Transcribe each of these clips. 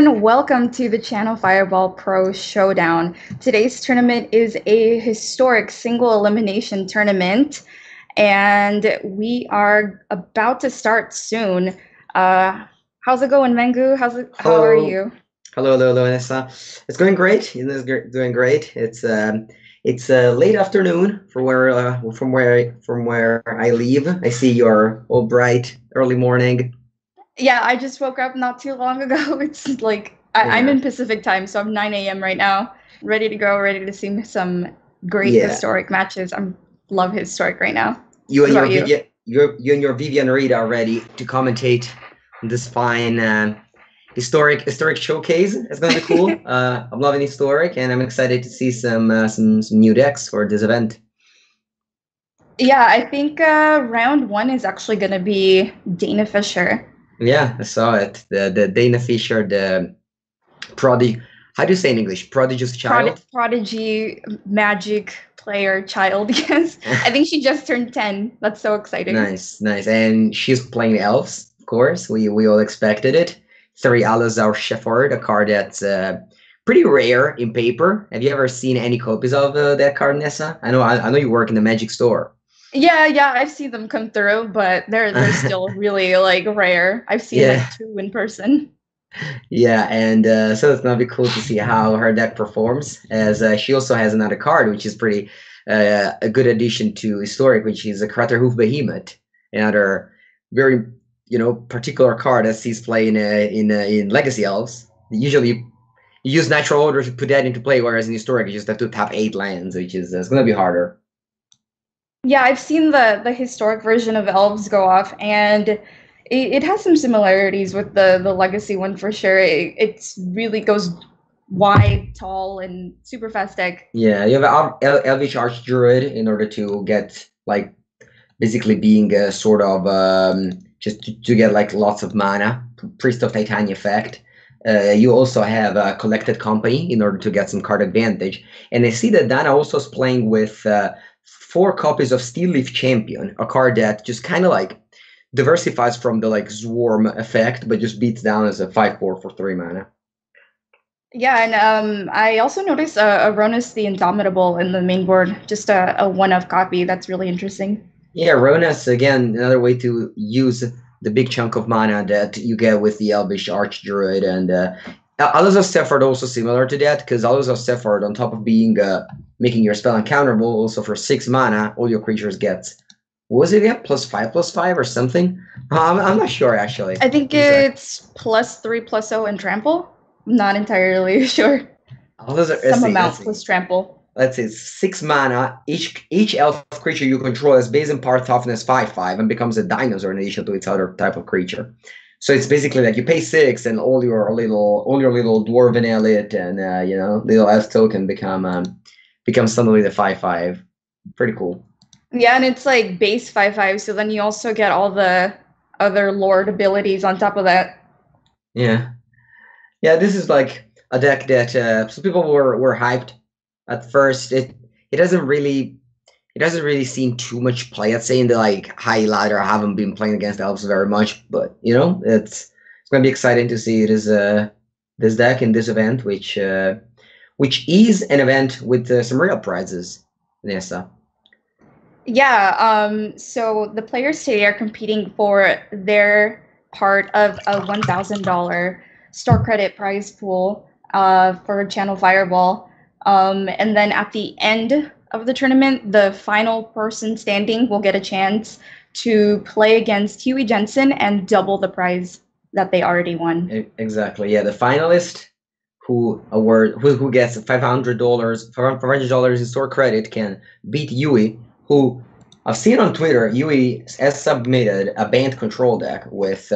everyone, welcome to the ChannelFireball Pro Showdown. Today's tournament is a historic single elimination tournament, and we are about to start soon. How's it going, Mengu? How are you? Hello, Nessa. It's going great. Doing great. It's late afternoon from where I live. I see you're all bright early morning. Yeah, I just woke up not too long ago. It's like I'm Yeah, in Pacific time, so I'm 9 a.m. right now, ready to go, ready to see some great yeah. historic matches. I love historic right now. You What and your about you? Vivian, you and your Vivian Reed are ready to commentate this fine historic showcase. It's gonna be cool. I'm loving historic, and I'm excited to see some new decks for this event. Yeah, I think round one is actually going to be Dana Fisher. Yeah, I saw it. The Dana Fisher, the prodigy. How do you say in English? Prodigious child. Prodigy magic player child. Yes, I think she just turned 10. That's so exciting. Nice. And she's playing Elves, of course. We all expected it. 3 Alazar Shepherd, a card that's pretty rare in paper. Have you ever seen any copies of that card, Nessa? I know you work in the Magic store. Yeah, I've seen them come through, but they're still really like rare. I've seen Yeah, like 2 in person. yeah, and so it's gonna be cool to see how her deck performs. As she also has another card, which is pretty a good addition to Historic, which is a Craterhoof Behemoth, another very particular card that sees play in Legacy Elves. Usually, you use Natural Order to put that into play, whereas in Historic, you just have to tap 8 lands, which is it's gonna be harder. Yeah, I've seen the historic version of Elves go off, and it has some similarities with the legacy one for sure. It's really goes wide, tall, and super fast deck. Yeah, you have Elvish Archdruid in order to get like basically being a sort of just to get like lots of mana, Priest of Titania effect. You also have a Collected Company in order to get some card advantage. And I see that Dana also is playing with 4 copies of Steel Leaf Champion, a card that just kind of like diversifies from the like Swarm effect, but just beats down as a 5/4 for 3 mana. Yeah, and I also noticed Aronis the Indomitable in the main board, just a one-of copy. That's really interesting. Yeah, Ronas, again, another way to use the big chunk of mana that you get with the Elvish Archdruid. And Alazar Sephard also similar to that, because Alazar Sephard, on top of being making your spell uncounterable, also for 6 mana, all your creatures get, what was it again? +5/+5 or something? I'm not sure, actually. I think it's +3/+0 and trample. I'm not entirely sure. Some amount plus trample. Let's say 6 mana. Each elf creature you control has base and power toughness 5/5 and becomes a dinosaur in addition to its other type of creature. So it's basically like you pay 6 and all your little dwarven elite and little elf token become suddenly the 5/5. Pretty cool. Yeah, and it's like base 5/5, so then you also get all the other lord abilities on top of that. Yeah. Yeah, this is like a deck that some people were hyped at first. It doesn't really seem too much play. I'd say in the like high ladder. I haven't been playing against elves very much, but it's gonna be exciting to see this deck in this event, which is an event with some real prizes, Nessa. Yeah, so the players today are competing for their part of a $1,000 store credit prize pool for ChannelFireball. And then at the end of the tournament, the final person standing will get a chance to play against Huey Jensen and double the prize that they already won. Exactly. Yeah, the finalist who gets $500 in store credit can beat Huey, who I've seen on Twitter. Huey has submitted a banned control deck with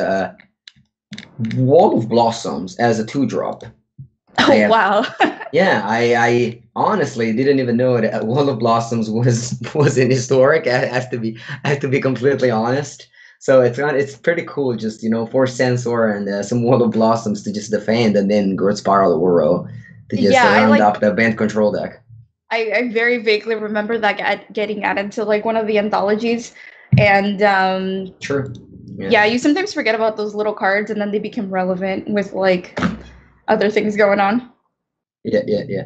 Wall of Blossoms as a 2-drop. Oh, wow. Yeah, I honestly didn't even know that Wall of Blossoms was in Historic. I have to be completely honest. So it's pretty cool. Just 4 Sensor and some Wall of Blossoms to just defend, and then Growth Spiral Uro to just round up the band control deck. I very vaguely remember that getting added to like one of the anthologies, and True. Yeah, you sometimes forget about those little cards, and then they become relevant with like other things going on. Yeah.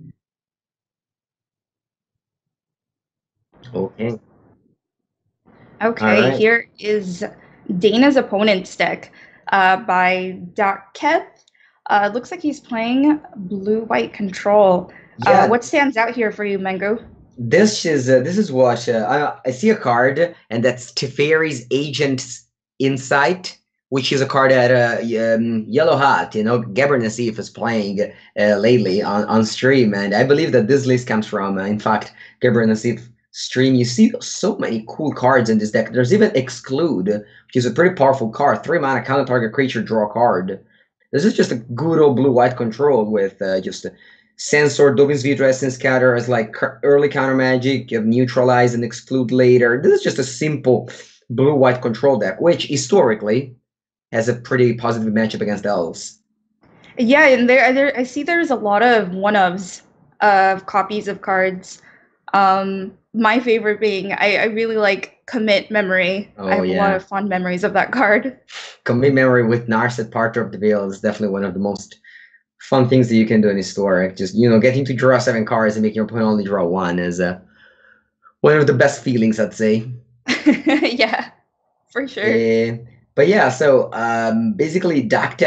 Okay. All Okay, right. here is Dana's opponent's deck by Datketh. Looks like he's playing blue-white control. Yeah, What stands out here for you, Mengu? this is what I see a card, and that's Teferi's Agent's Insight, which is a card that Yellow Hat, Gabber Nassif is playing lately on stream, and I believe that this list comes from, in fact, Gabber Nassif stream. You see so many cool cards in this deck. There's even Exclude, which is a pretty powerful card. 3 mana, counter target creature, draw a card. This is just a good old blue-white control with just Sensor, Dovin's View, Essence Scatter as like early counter magic. You have Neutralize and Exclude later. This is just a simple blue-white control deck, which historically has a pretty positive matchup against Elves. Yeah, and I see there's a lot of one-ofs of copies of cards. My favorite being I really like Commit Memory. I Oh have a lot yeah, of fond memories of that card. Commit Memory with Narset Part of the Veil is definitely one of the most fun things that you can do in Historic. Just getting to draw 7 cards and making your opponent only draw 1 is one of the best feelings, I'd say. Yeah, for sure. Uh, but yeah, so basically,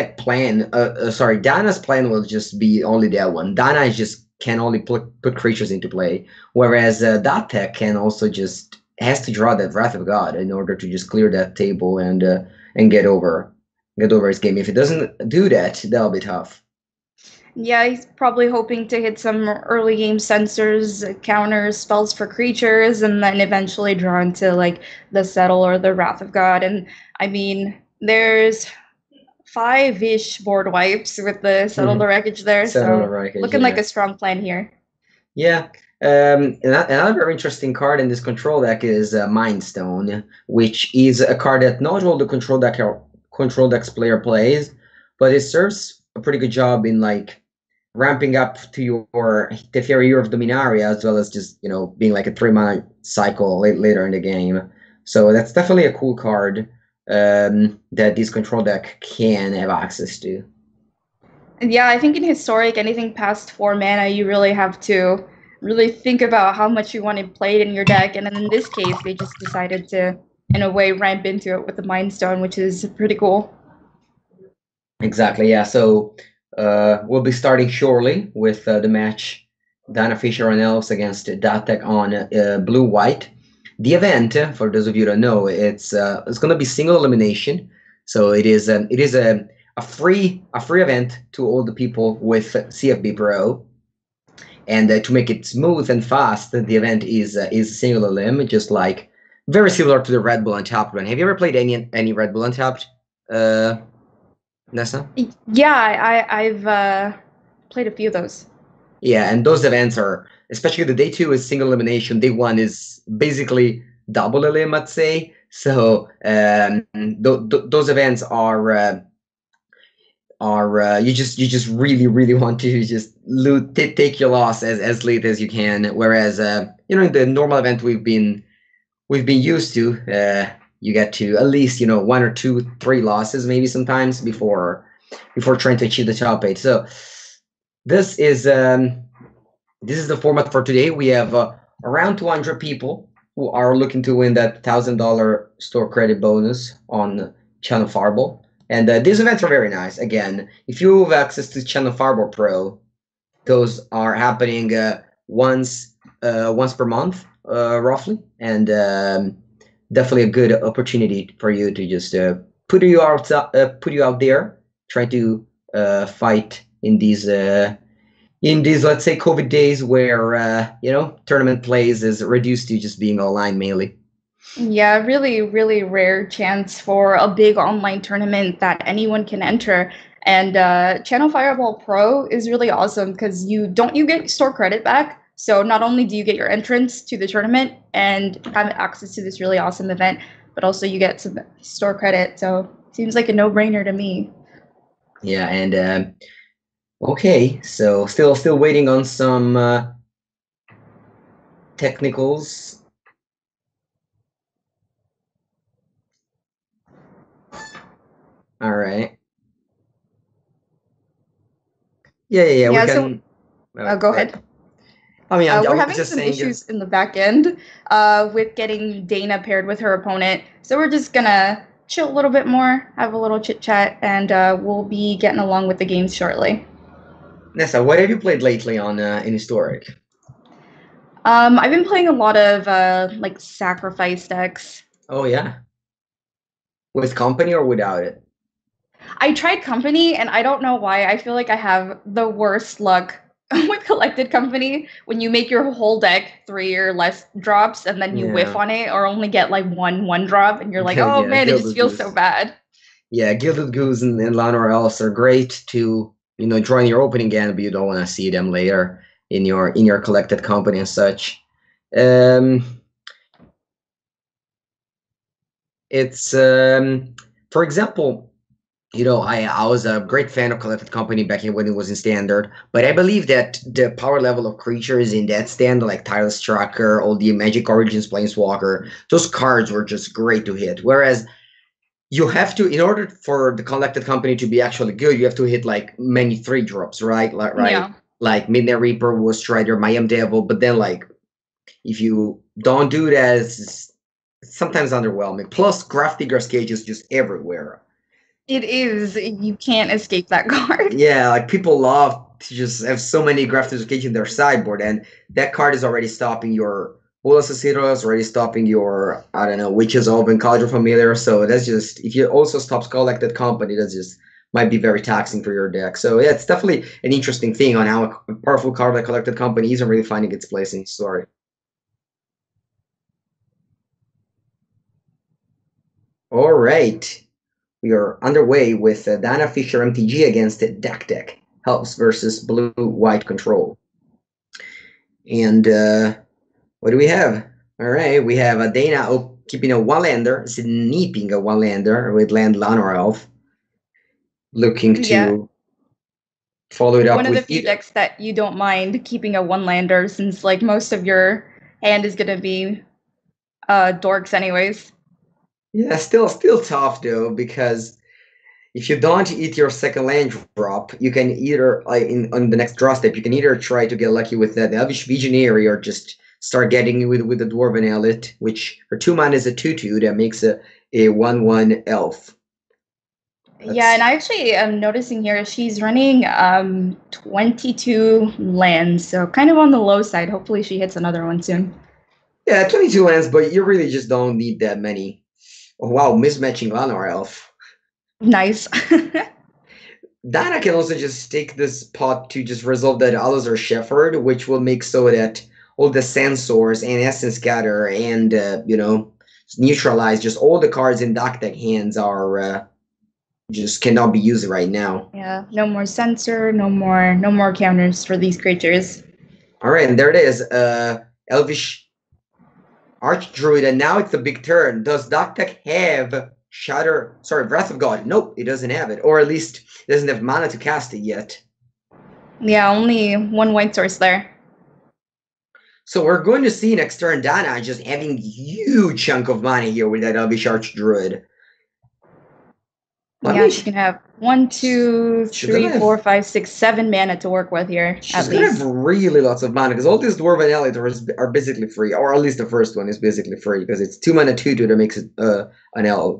Dana's plan will just be only that one. Dana is just can only put creatures into play, whereas Datketh can also just has to draw that Wrath of God in order to just clear that table and get over his game. If it doesn't do that, that'll be tough. Yeah, he's probably hoping to hit some early game sensors, counters, spells for creatures, and then eventually draw into like the Settle or the Wrath of God. And I mean, there's five-ish board wipes with the Settle the Wreckage there, Settle the so Wreckage, looking like yeah. a strong plan here. Yeah. Another very interesting card in this control deck is Mind Stone, which is a card that not all the control decks player plays, but it serves a pretty good job in like ramping up to your Teferi Year of Dominaria, as well as just being like a 3 mana cycle later in the game. So that's definitely a cool card that this control deck can have access to. Yeah, I think in Historic, anything past 4 mana, you really have to really think about how much you want to play it in your deck. And then in this case, they just decided to, in a way, ramp into it with the Mind Stone, which is pretty cool. Exactly, yeah. So we'll be starting shortly with the match Dana Fisher and Elves against Datketh on blue-white. The event, for those of you who don't know, it's going to be single elimination. So it is a free event to all the people with CFB Pro. And to make it smooth and fast, the event is single elim, just like very similar to the Red Bull Untapped one. Have you ever played any Red Bull Untapped, Nessa? Yeah, I've played a few of those. Yeah, and those events are, especially the day 2 is single elimination. Day 1 is basically double elim, I'd say. So those events are you just really want to just take your loss as late as you can. Whereas in the normal event we've been used to, you get to at least 1 or 2, 3 losses maybe sometimes before trying to achieve the top 8. So this is the format for today. We have around 200 people who are looking to win that $1,000 store credit bonus on ChannelFireball. And these events are very nice. Again, if you have access to ChannelFireball Pro, those are happening once per month, roughly, and definitely a good opportunity for you to just put you out there, try to fight in these let's say COVID days where tournament plays is reduced to just being online mainly. Yeah, really, really rare chance for a big online tournament that anyone can enter. And Channel Fireball Pro is really awesome because you get store credit back. So not only do you get your entrance to the tournament and have access to this really awesome event, but also you get some store credit. So seems like a no-brainer to me. Yeah, and okay, so still waiting on some technicals. All right. Yeah. We Yeah, can. go ahead. I mean, I We're was having just some saying. issues in the back end with getting Dana paired with her opponent. So we're just gonna chill a little bit more, have a little chit chat, and we'll be getting along with the games shortly. Nessa, what have you played lately on in Historic? I've been playing a lot of like sacrifice decks. Oh yeah, with company or without it? I tried company, and I don't know why. I feel like I have the worst luck with collected company when you make your whole deck 3 or less drops, and then you whiff Yeah. on it, or only get like one drop, and you're like, oh Yeah, man, it just Gilded feels so Goose. bad. Yeah, Gilded Goose and Llanowar Elves are great to join your opening game, but you don't want to see them later in your collected company and such. It's for example, I was a great fan of collected company back when it was in standard, but I believe that the power level of creatures in that standard, like Tireless Tracker, all the Magic Origins Planeswalker, those cards were just great to hit. Whereas you have to, in order for the collected company to be actually good, you have to hit like many 3-drops, right? Yeah. Like Midnight Reaper, War Strider, Mayhem Devil, but then like if you don't do that, it's sometimes underwhelming. Plus, Grafdigger's Cage is just everywhere. It is. You can't escape that card. Yeah, like people love to just have so many Grafdigger's Cage in their sideboard, and that card is already stopping your Bolas Aceros, already stopping your, I don't know, Witches Open, Cauldron Familiar. So that's just, if you also stop Collected Company, that's just might be very taxing for your deck. So yeah, it's definitely an interesting thing on how a powerful card like Collected Company isn't really finding its place in story. All right. We are underway with Dana Fisher MTG against Datketh, Elves versus Blue-White Control. And what do we have? All right, we have Dana keeping a one-lander, sneeping a one-lander with land Llanowar Elf, looking to follow it up One of with the few decks that you don't mind keeping a one-lander, since like most of your hand is gonna be dorks anyways. Yeah, still tough though, because if you don't eat your second land drop, you can either on the next draw step, you can either try to get lucky with that Elvish Visionary or just start getting with the Dwarven Elite, which for 2 mana is a 2/2 that makes a 1/1 elf. Yeah, and I actually am noticing here she's running 22 lands, so kind of on the low side. Hopefully she hits another one soon. Yeah, 22 lands, but you really just don't need that many. Oh, wow, mismatching Llanowar Elf. Nice. Dana can also just take this pot to just resolve that Alazar Shepherd, which will make so that all the Sensors and Essence Scatter and, neutralize just all the cards in Datketh hands are just cannot be used right now. Yeah, no more Censor, no more counters for these creatures. All right, and there it is. Elvish Archdruid, and now it's the big turn. Does Datketh have Wrath of God? Nope, it doesn't have it. Or at least it doesn't have mana to cast it yet. Yeah, only one white source there. So we're going to see next turn Dana just having huge chunk of mana here with that Elvish Archdruid. Yeah, she can have 1, 2, 3, 4, 5, 6, 7 mana to work with here. She's gonna have really lots of mana because all these Dwarven Elite are basically free, or at least the first one is basically free because it's 2 mana 2/2 that makes it an elf.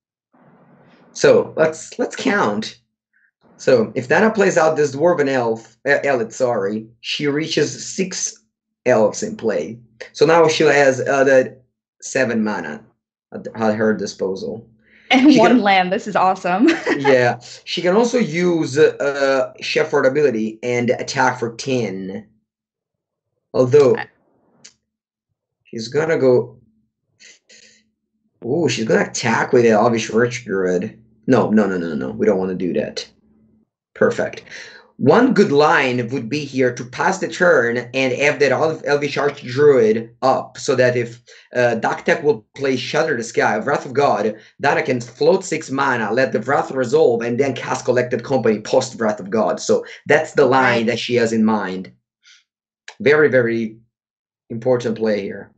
So let's count. So if Dana plays out this Dwarven Elite, she reaches 6 elves in play. So now she has that 7 mana at her disposal. And she one land. This is awesome. Yeah. She can also use Shepherd ability and attack for 10. Although she's gonna go. Ooh, she's gonna attack with the Elvish Archdruid. No. We don't want to do that. Perfect. One good line would be here to pass the turn and have that Elvish Archdruid up, so that if Datketh will play Shatter the Sky, Wrath of God, Dana can float 6 mana, let the Wrath resolve, and then cast Collected Company post Wrath of God. So that's the line that she has in mind. Very, very important play here.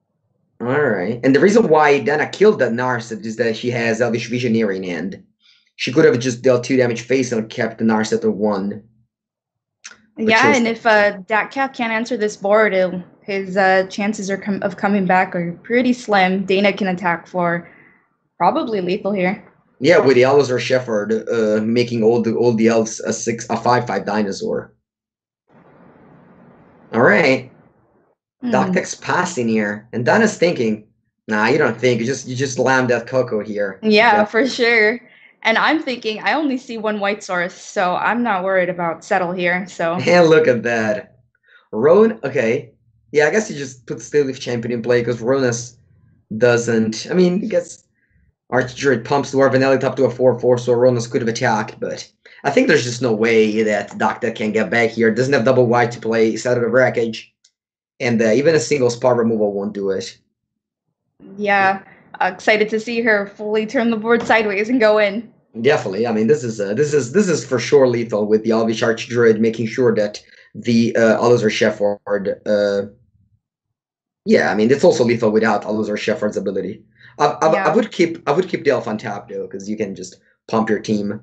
All right. And the reason why Dana killed that Narset is that she has Elvish Visionary in hand. She could have just dealt 2 damage face and kept the Narset to 1. Yeah, and if Datketh can't answer this board, his chances of coming back are pretty slim. Dana can attack for probably lethal here. Yeah, with the Elves or Shepherd, making all the Elves a 5/5 dinosaur. All right. Datketh's passing here, and Dana's thinking, nah, you don't think. You just lamb that Coco here. Yeah, for sure. And I'm thinking, I only see 1 white source, so I'm not worried about settle here. So. And look at that. Rowan, okay. Yeah, I guess you just put Steel Leaf Champion in play because Ronas doesn't. I mean, I guess Archdruid pumps Dwarf and Elite up to a 4/4, so Ronas could have attacked, but I think there's just no way that Datketh can get back here. Doesn't have double white to play, he's out of the wreckage. And even a single spot removal won't do it. Yeah, excited to see her fully turn the board sideways and go in. Definitely. I mean, this is for sure lethal with the Elvish Archdruid making sure that the Alazar Shepherd. Yeah, I mean, it's also lethal without Alazar Shepherd's ability. I would keep the Elf on tap though, because you can just pump your team.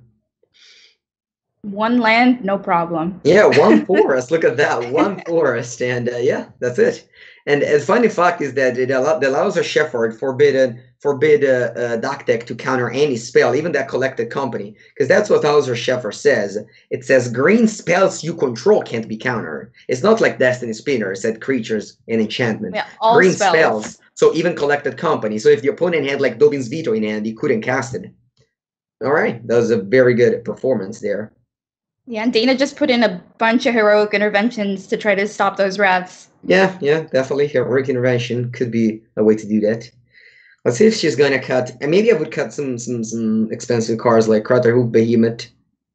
1 land, no problem. Yeah, 1 forest. Look at that, 1 forest, and yeah, that's it. And the funny fact is that it allows a Shepherd forbid Datketh to counter any spell, even that collected company, because that's what Alazar Shepherd says. It says green spells you control can't be countered. It's not like Destiny Spinner said creatures and enchantment. Yeah, all green spells. So even collected company. So if the opponent had like Dovin's Veto in hand, he couldn't cast it. All right, that was a very good performance there. Yeah, and Dana just put in a bunch of heroic interventions to try to stop those rats. Yeah, definitely. Heroic intervention could be a way to do that. Let's see if she's going to cut. And maybe I would cut some expensive cards like Crater Hoof Behemoth.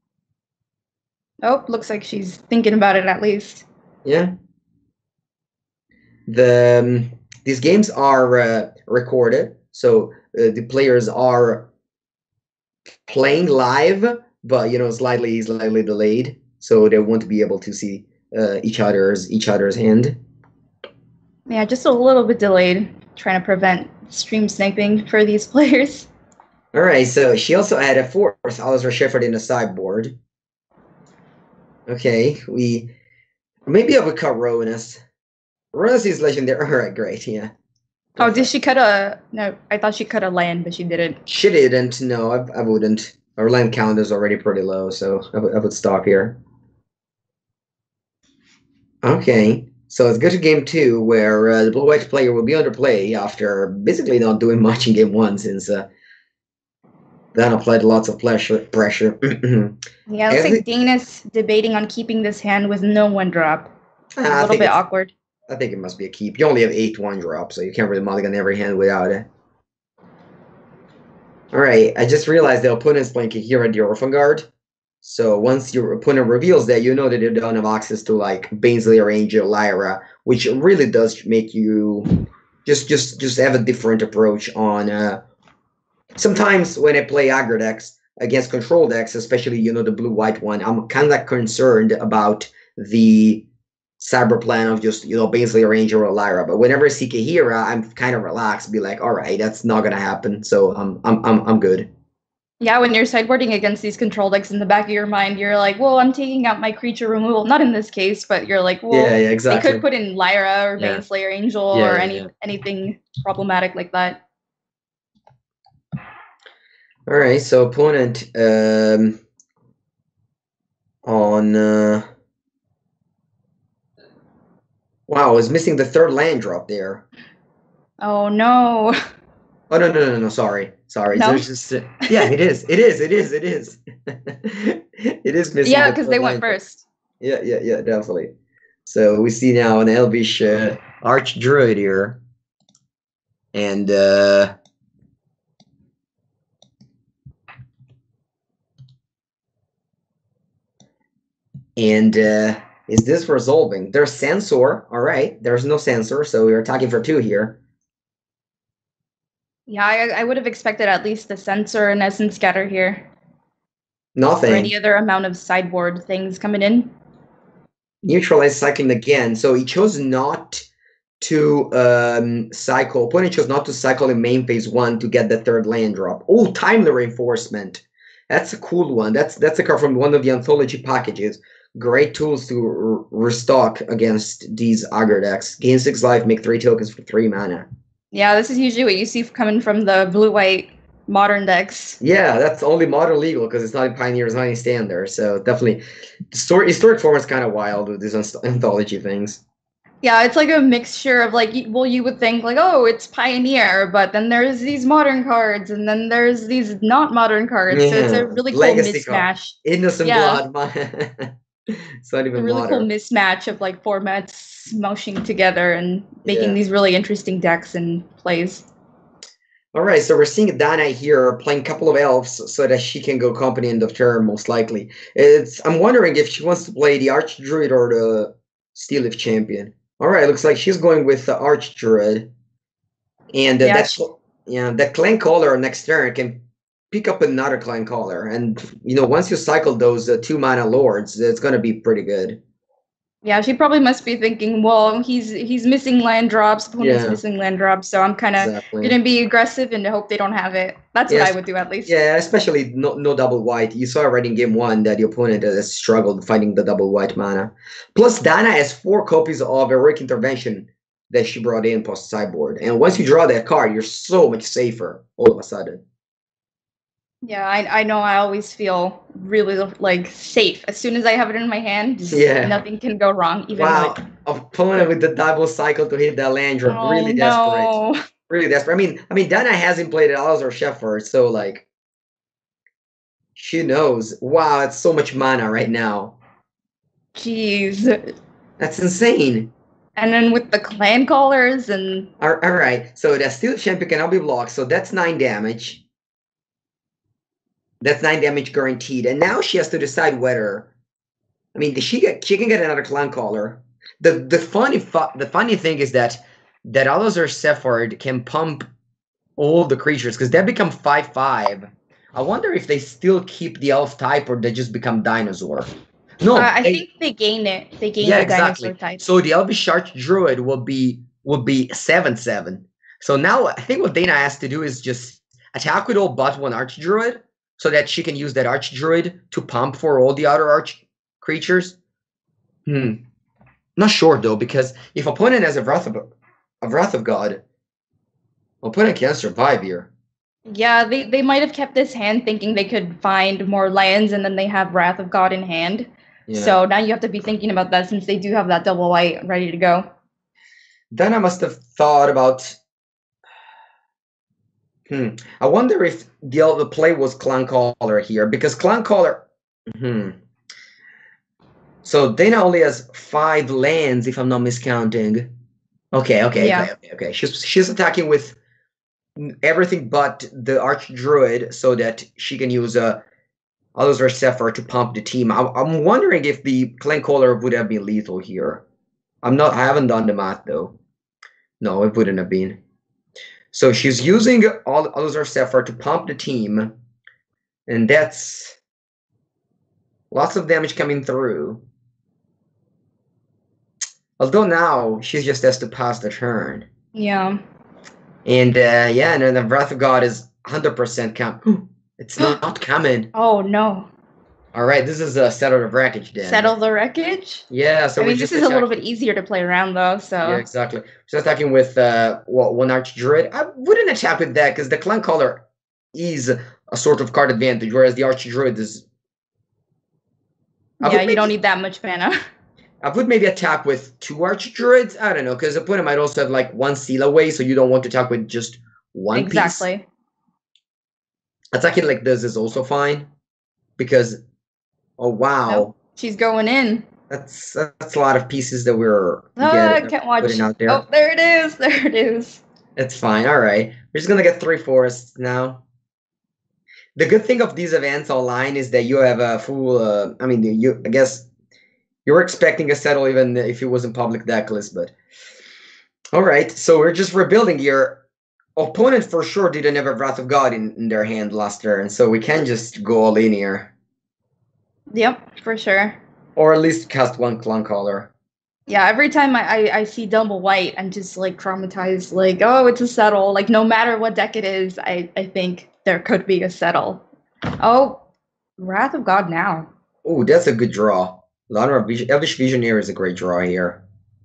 Oh, looks like she's thinking about it at least. Yeah. These games are recorded, so the players are playing live, but slightly delayed, so they won't be able to see each other's hand. Yeah, just a little bit delayed, trying to prevent stream sniping for these players. All right, so she also had a 4th Alazar Shepherd in the sideboard. Okay, maybe I would cut Rowanus. Rowanus is legendary. All right, great, yeah. Oh, did she cut a... No, I thought she cut a land, but she didn't. She didn't, no, I wouldn't. Our land count is already pretty low, so I would stop here. Okay, so let's go to game 2, where the blue-white player will be underplay after basically not doing much in game 1, since Dan applied lots of pressure. Yeah, it looks like Dana's debating on keeping this hand with no 1-drop. A little bit awkward. I think it must be a keep. You only have 8 1-drops, so you can't really mulligan every hand without it. Alright, I just realized the opponent's playing here at the Orphan Guard. So once your opponent reveals that, you know that you don't have access to like Baneslayer, Angel, Lyra, which really does make you just have a different approach on sometimes when I play aggro decks against control decks, especially the blue-white one, I'm kind of like concerned about the cyber plan of just Baneslayer, Angel, or Lyra. But whenever I see Kahira, I'm kind of relaxed, be like, all right, that's not gonna happen. So I'm good. Yeah, when you're sideboarding against these control decks, in the back of your mind, you're like, well, I'm taking out my creature removal. Not in this case, but you're like, well, yeah, exactly. They could put in Lyra or Baneslayer, Angel, or anything problematic like that. All right, so opponent on wow, is missing the 3rd land drop there. Oh no. Oh no, sorry. No? There's just yeah, it is. It is missing. Yeah, because they went first. Yeah, definitely. So we see now an Elvish Archdruid here. And is this resolving? There's Sensor. All right. There's no Sensor, so we're attacking for 2 here. Yeah, I would have expected at least the Sensor and Essence Scatter here. Nothing. Or any other amount of sideboard things coming in. Neutralize cycling again. So he chose not to cycle. Opponent chose not to cycle in main phase 1 to get the 3rd land drop. Oh, Timely Reinforcement. That's a cool one. That's a card from one of the anthology packages. Great tools to restock against these aggro decks. Gain 6 life, make 3 tokens for 3 mana. Yeah, this is usually what you see coming from the blue-white modern decks. Yeah, that's only modern legal because it's not in Pioneer, it's not in Standard. So definitely, the historic format is kind of wild with these anthology things. Yeah, it's like a mixture of like, well, you would think like, oh, it's Pioneer, but then there's these modern cards, and then there's these not modern cards. Yeah. So it's a really cool Legacy mismatch. card. Innocent blood. It's not even a really modern. cool mismatch of like formats smushing together and making these really interesting decks and plays. All right, so we're seeing Dana here playing a couple of elves so that she can go company end of turn, most likely. I'm wondering if she wants to play the Archdruid or the Steel Leaf Champion. All right, looks like she's going with the Archdruid. And that Clan Caller next turn can pick up another Clan Caller. And, once you cycle those 2 mana lords, it's going to be pretty good. Yeah, she probably must be thinking, well, he's missing land drops, opponent's missing land drops, so I'm kind of going to be aggressive and hope they don't have it. That's what I would do, at least. Yeah, especially no double white. You saw already in game 1 that the opponent has struggled finding the double white mana. Plus, Dana has 4 copies of Heroic Intervention that she brought in post sideboard. And once you draw that card, you're so much safer all of a sudden. Yeah, I know. I always feel really like safe as soon as I have it in my hand. Nothing can go wrong. Even opponent with the double cycle to hit that land drop, really desperate. Really desperate. I mean, Dana hasn't played Elves or Shepherd, so like, she knows. Wow, it's so much mana right now. Jeez, that's insane. And then with the Clan Callers and all right, so the Steel Champion cannot be blocked, so that's 9 damage. That's 9 damage guaranteed. And now she has to decide whether, she can get another Clan Caller. The funny thing is that Alazar Sephard can pump all the creatures because they become 5/5. I wonder if they still keep the elf type or they just become dinosaur. No, I think they gain it. They gain the dinosaur type. So the Elvish Archdruid will be 7/7. So now I think what Dana has to do is just attack with all but one Archdruid, so that she can use that Archdruid to pump for all the other arch creatures. Not sure though, because if opponent has a Wrath of God, opponent can't survive here. Yeah, they might have kept this hand thinking they could find more lands, and then they have Wrath of God in hand. Yeah. So now you have to be thinking about that since they do have that double white ready to go. Then I must have thought about. I wonder if the play was Clan Caller here, because Clan Caller. So Dana only has 5 lands, if I'm not miscounting. Okay. She's attacking with everything but the Archdruid, so that she can use Alazar Sephard to pump the team. I'm wondering if the Clan Caller would have been lethal here. I haven't done the math though. No, it wouldn't have been. So she's using Alazar Sephard to pump the team, and that's lots of damage coming through. Although now she just has to pass the turn. Yeah. And and then the Wrath of God is 100% come. It's not coming. Oh no. All right, this is a Settle the Wreckage then. Settle the Wreckage? Yeah, so this is a little bit easier to play around though, so. Yeah, exactly. So attacking with one Archdruid. I wouldn't attack with that because the Clan Caller is a sort of card advantage, whereas the Archdruid is. You don't need that much mana. I would maybe attack with 2 Archdruids. I don't know, because the opponent might also have like 1 seal away, so you don't want to attack with just one piece. Exactly. Attacking like this is also fine, because. Oh wow! Nope. She's going in. That's a lot of pieces that we're putting out there. Oh, there it is. There it is. It's fine. All right, we're just gonna get 3 forests now. The good thing of these events online is that you have a full. I guess you're expecting a settle even if it wasn't public deck list, but all right. So we're just rebuilding here. Opponent for sure didn't have a Wrath of God in their hand last turn, so we can just go all in here. Yep, for sure. Or at least cast 1 Clan Caller. Yeah, every time I see double white, I'm just like traumatized. Like, oh, it's a settle. Like, no matter what deck it is, I think there could be a settle. Oh, Wrath of God now. Oh, that's a good draw. Elvish Visionary is a great draw here.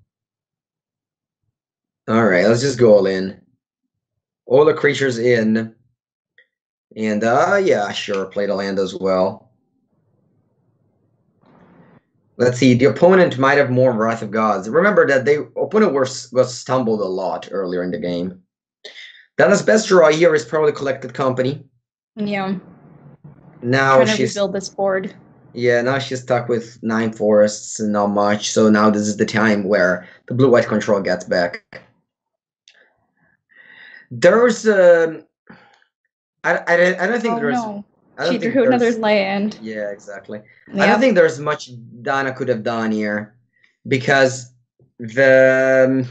All right, let's just go all in. All the creatures in. And, yeah, sure, play the land as well. Let's see, the opponent might have more Wrath of Gods. Remember that the opponent was stumbled a lot earlier in the game. Dana's best draw here is probably Collected Company. Yeah. Now Trying to she's rebuild this board. Yeah, now she's stuck with 9 forests and not much. So now this is the time where the blue-white control gets back. There's I don't think there's. No. I don't She think drew another there's. land. Yeah, exactly. Yeah. I don't think there's much Dana could have done here because the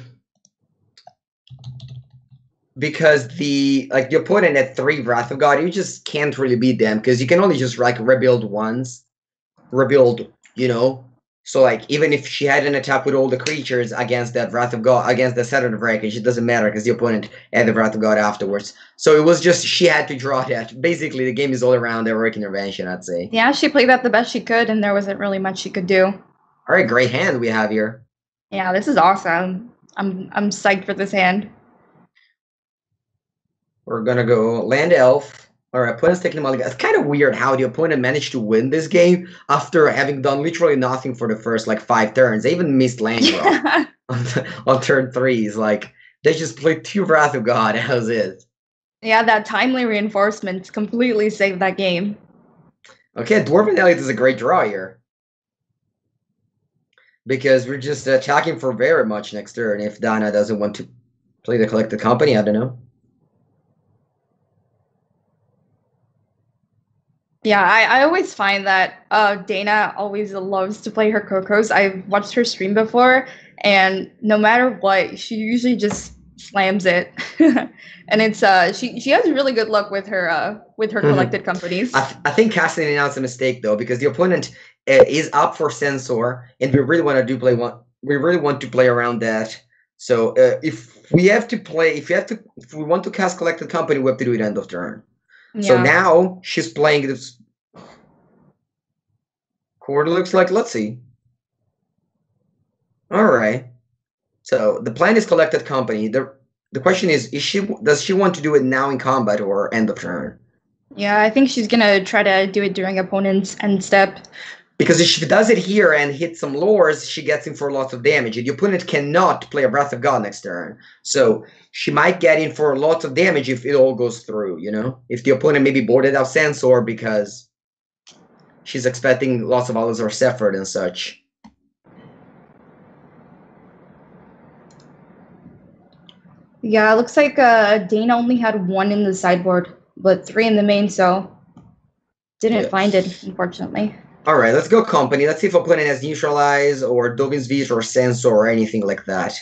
the opponent had 3 Wrath of God. You just can't really beat them because you can only just like rebuild once. Rebuild, you know. So like even if she had an attack with all the creatures against that Wrath of God, against the Saturn of Wreckage, it doesn't matter because the opponent had the Wrath of God afterwards. So it was just she had to draw that. Basically, the game is all around heroic intervention, I'd say. Yeah, she played that the best she could, and there wasn't really much she could do. All right, great hand we have here. Yeah, this is awesome. I'm psyched for this hand. We're gonna go land elf. All right, opponent's taking mulligan. It's kind of weird how the opponent managed to win this game after having done literally nothing for the first like 5 turns. They even missed land draw on turn 3. It's like they just played 2 Wrath of God. That was it. Yeah, that timely reinforcements completely saved that game. Okay, Dwarven Elite is a great draw here. Because we're just attacking for very much next turn. If Dana doesn't want to play the Collected Company, I don't know. Yeah, I always find that Dana always loves to play her Cocos. I've watched her stream before, and no matter what, she usually just slams it. And it's she has really good luck with her Collected Companies. I think casting it out is a mistake though, because the opponent is up for Censor, and we really want to play one. We really want to play around that. So if we want to cast Collected Company, we have to do it end of turn. Yeah. So now she's playing this chord. Looks like, let's see. All right. So the plan is Collected Company. The question is does she want to do it now in combat or end of turn? Yeah, I think she's gonna try to do it during opponent's end step. Because if she does it here and hits some lures, she gets in for lots of damage. The opponent cannot play a Wrath of God next turn. So she might get in for lots of damage if it all goes through, you know? If the opponent maybe boarded out Censor because she's expecting lots of Alazar Sephard and such. Yeah, it looks like Dana only had 1 in the sideboard, but 3 in the main, so didn't find it, unfortunately. All right, let's go company. Let's see if opponent has Neutralize or Dovin's Vision or Censor or anything like that.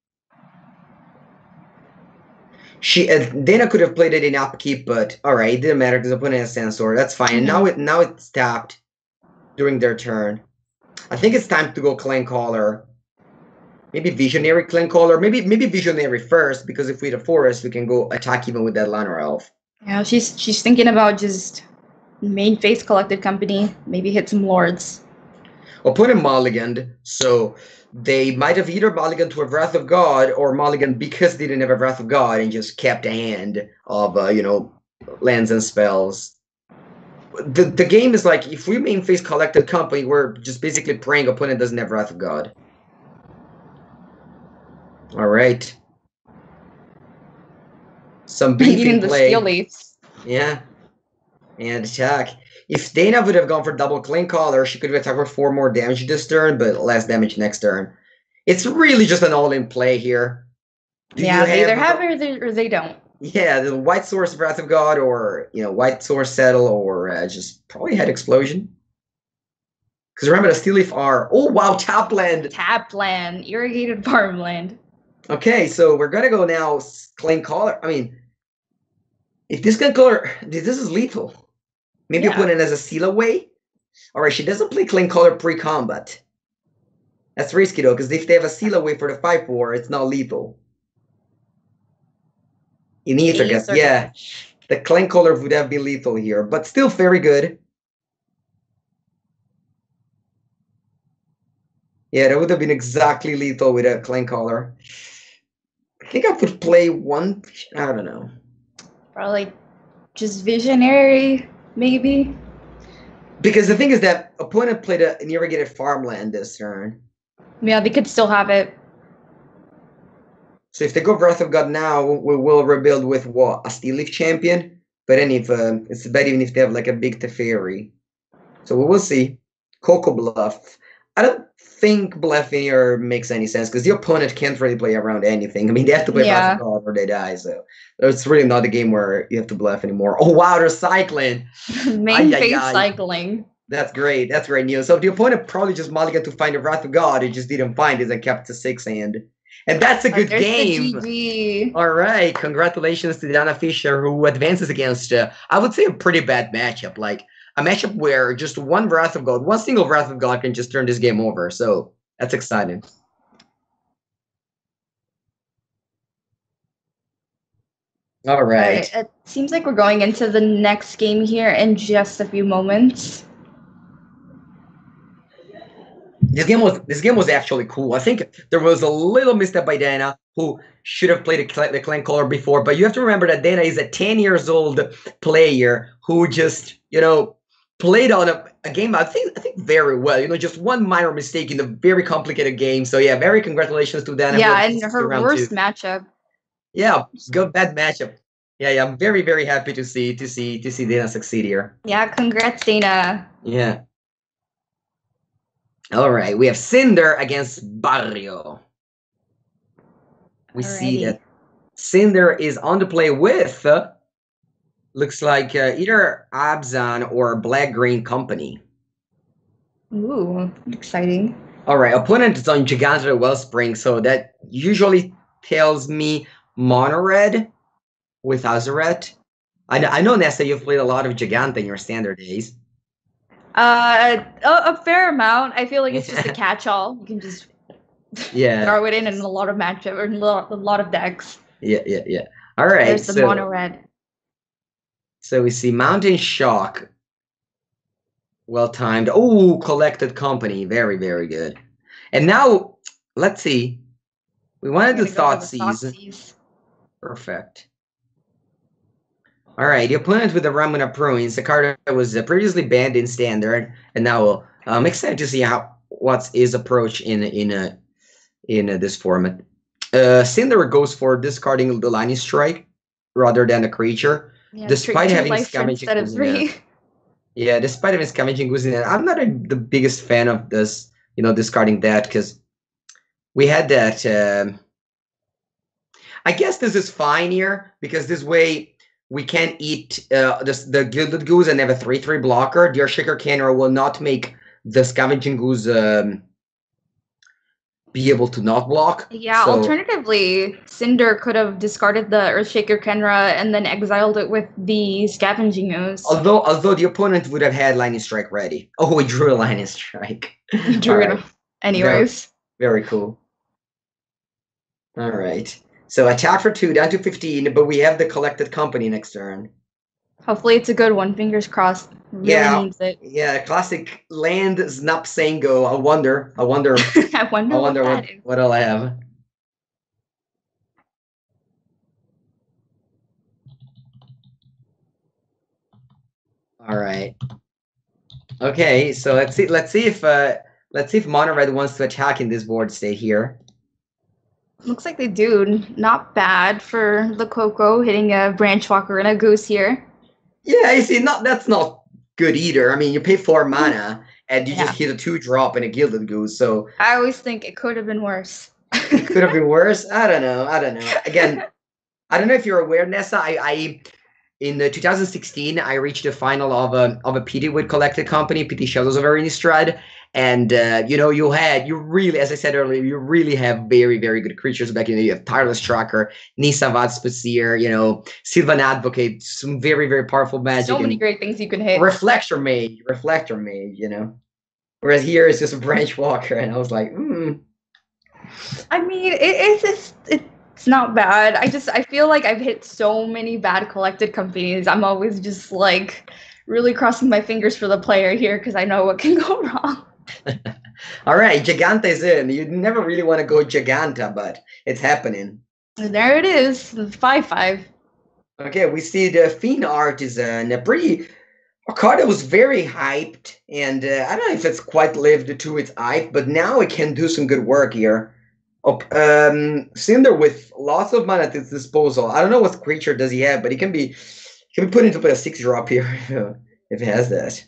Dana could have played it in upkeep, but all right, it didn't matter because opponent has Censor. That's fine. And now it's tapped during their turn. I think it's time to go Clancaller. Maybe Visionary Clancaller. Maybe Visionary first, because if we hit a forest, we can go attack even with that Llanowar Elf. Yeah, she's thinking about just main phase Collected Company, maybe hit some lords. Opponent mulliganed, so they might have either mulliganed to a Wrath of God or mulliganed because they didn't have a Wrath of God and just kept a hand of lands and spells. The game is like, if we main phase Collected Company, we're just basically praying opponent doesn't have Wrath of God. All right. Some beefy play. Steel Leafs. Yeah. And attack. If Dana would have gone for double Clancaller, she could have attacked for 4 more damage this turn, but less damage next turn. It's really just an all-in play here. They either have it or they don't. Yeah, the White Source Wrath of God, or White Source Settle, or just probably Head Explosion. Because remember, the Steel Leaf are tap land. Tap land, irrigated farmland. Okay, so we're gonna go now Clancaller. I mean, if this Clancaller, this is lethal. Maybe opponent has a seal away. All right, she doesn't play Clancaller pre-combat. That's risky though, because if they have a seal away for the 5/4, it's not lethal. In Ether, yeah. The Clancaller would have been lethal here, but still very good. Yeah, that would have been exactly lethal with a Clan Caller. I think I could play one. I don't know. Probably just Visionary, maybe. Because the thing is that opponent played an irrigated farmland this turn. Yeah, they could still have it. So if they go Wrath of God now, we will rebuild with what? A Steel Leaf Champion? But then if it's bad even if they have like a big Teferi. So we will see. Coco Bluff. I don't think bluffing here makes any sense because the opponent can't really play around anything. I mean, they have to play Wrath of God or they die. So it's really not a game where you have to bluff anymore. Oh, wow, they're cycling. Main phase cycling. That's great. That's great news. So the opponent probably just mulliganed to find the Wrath of God. He just didn't find it and kept to 6 hand. And that's a good game. The GG. All right. Congratulations to Dana Fisher, who advances against, I would say, a pretty bad matchup. Like a matchup where just one Wrath of God, one single Wrath of God can just turn this game over. So that's exciting. All right. It seems like we're going into the next game here in just a few moments. This game was actually cool. I think there was a little misstep by Dana, who should have played the Clan Caller before. But you have to remember that Dana is a 10 years old player who just, played on a game, I think very well. Just one minor mistake in a very complicated game. So yeah, very congratulations to Dana. Yeah, and her worst matchup. Yeah, good bad matchup. Yeah, I'm very, very happy to see Dana succeed here. Yeah, congrats, Dana. Yeah. All right, we have Cynder against Barrio. We see that Cynder is on the play with, looks like either Abzan or Black Green Company. Ooh, exciting. All right, opponent is on Gigante Wellspring, so that usually tells me Mono Red with Azoret. I know, Nessa, you've played a lot of Gigante in your standard days. A fair amount. I feel like it's just a catch-all. You can just throw it in a lot of matchup or a lot of decks. Yeah. All right. There's the mono red. So we see Mountain Shock. Well timed. Oh, Collected Company. Very, very good. And now let's see. We wanted the Thoughtseize. Perfect. All right, the opponent with the Ramuna Pruins, the card that was previously banned in Standard, and now I'm excited to see what's his approach in this format. Cynder goes for discarding the Lightning Strike rather than a creature, despite having Scavenging Goods. Yeah, despite having Scavenging Goods in it. I'm not the biggest fan of this, discarding that because we had that. I guess this is fine here because this way. We can eat the Gilded Goose and have a 3/3 blocker. The Earthshaker Canner will not make the Scavenging Goose be able to not block. Yeah, so, alternatively, Cynder could have discarded the Earthshaker Kenra and then exiled it with the Scavenging Goose. Although the opponent would have had Lightning Strike ready. Oh, he drew a Lightning Strike. He drew it anyways. Very cool. All right. So attack for 2, down to 15, but we have the Collected Company next turn. Hopefully it's a good one. Fingers crossed. Really needs it. Yeah, classic land Snap Sango. I wonder. I wonder what I'll have. All right. Okay, so let's see if Mono Red wants to attack in this board state here. Looks like they do. Not bad for the Coco hitting a Branch Walker and a Goose here. Yeah, you see, that's not good either. I mean, you pay 4 mana and you just hit a 2-drop and a Gilded Goose. So I always think it could have been worse. It could have been worse. I don't know. Again, I don't know if you're aware, Nessa. In 2016, I reached the final of a PT with Collected Company, PT Shadows of Innistrad. And, you really, as I said earlier, you really have very, very good creatures back in. You have Tireless Tracker, Nisavad Spacier, Sylvan Advocate, some very, very powerful magic. So many great things you can hit. Reflector Mage, Whereas here it's just a Branch Walker, and I was like, I mean, it's not bad. I feel like I've hit so many bad Collected Companies. I'm always just like really crossing my fingers for the player here because I know what can go wrong. All right, Giganta is in. You never really want to go Giganta, but it's happening. There it is, 5/5. Okay, we see the Fiend Artisan, a card that was very hyped, and I don't know if it's quite lived to its hype, but now it can do some good work here. Cynder with lots of mana at its disposal. I don't know what creature does he have, but he can be put into a 6-drop here if he has that.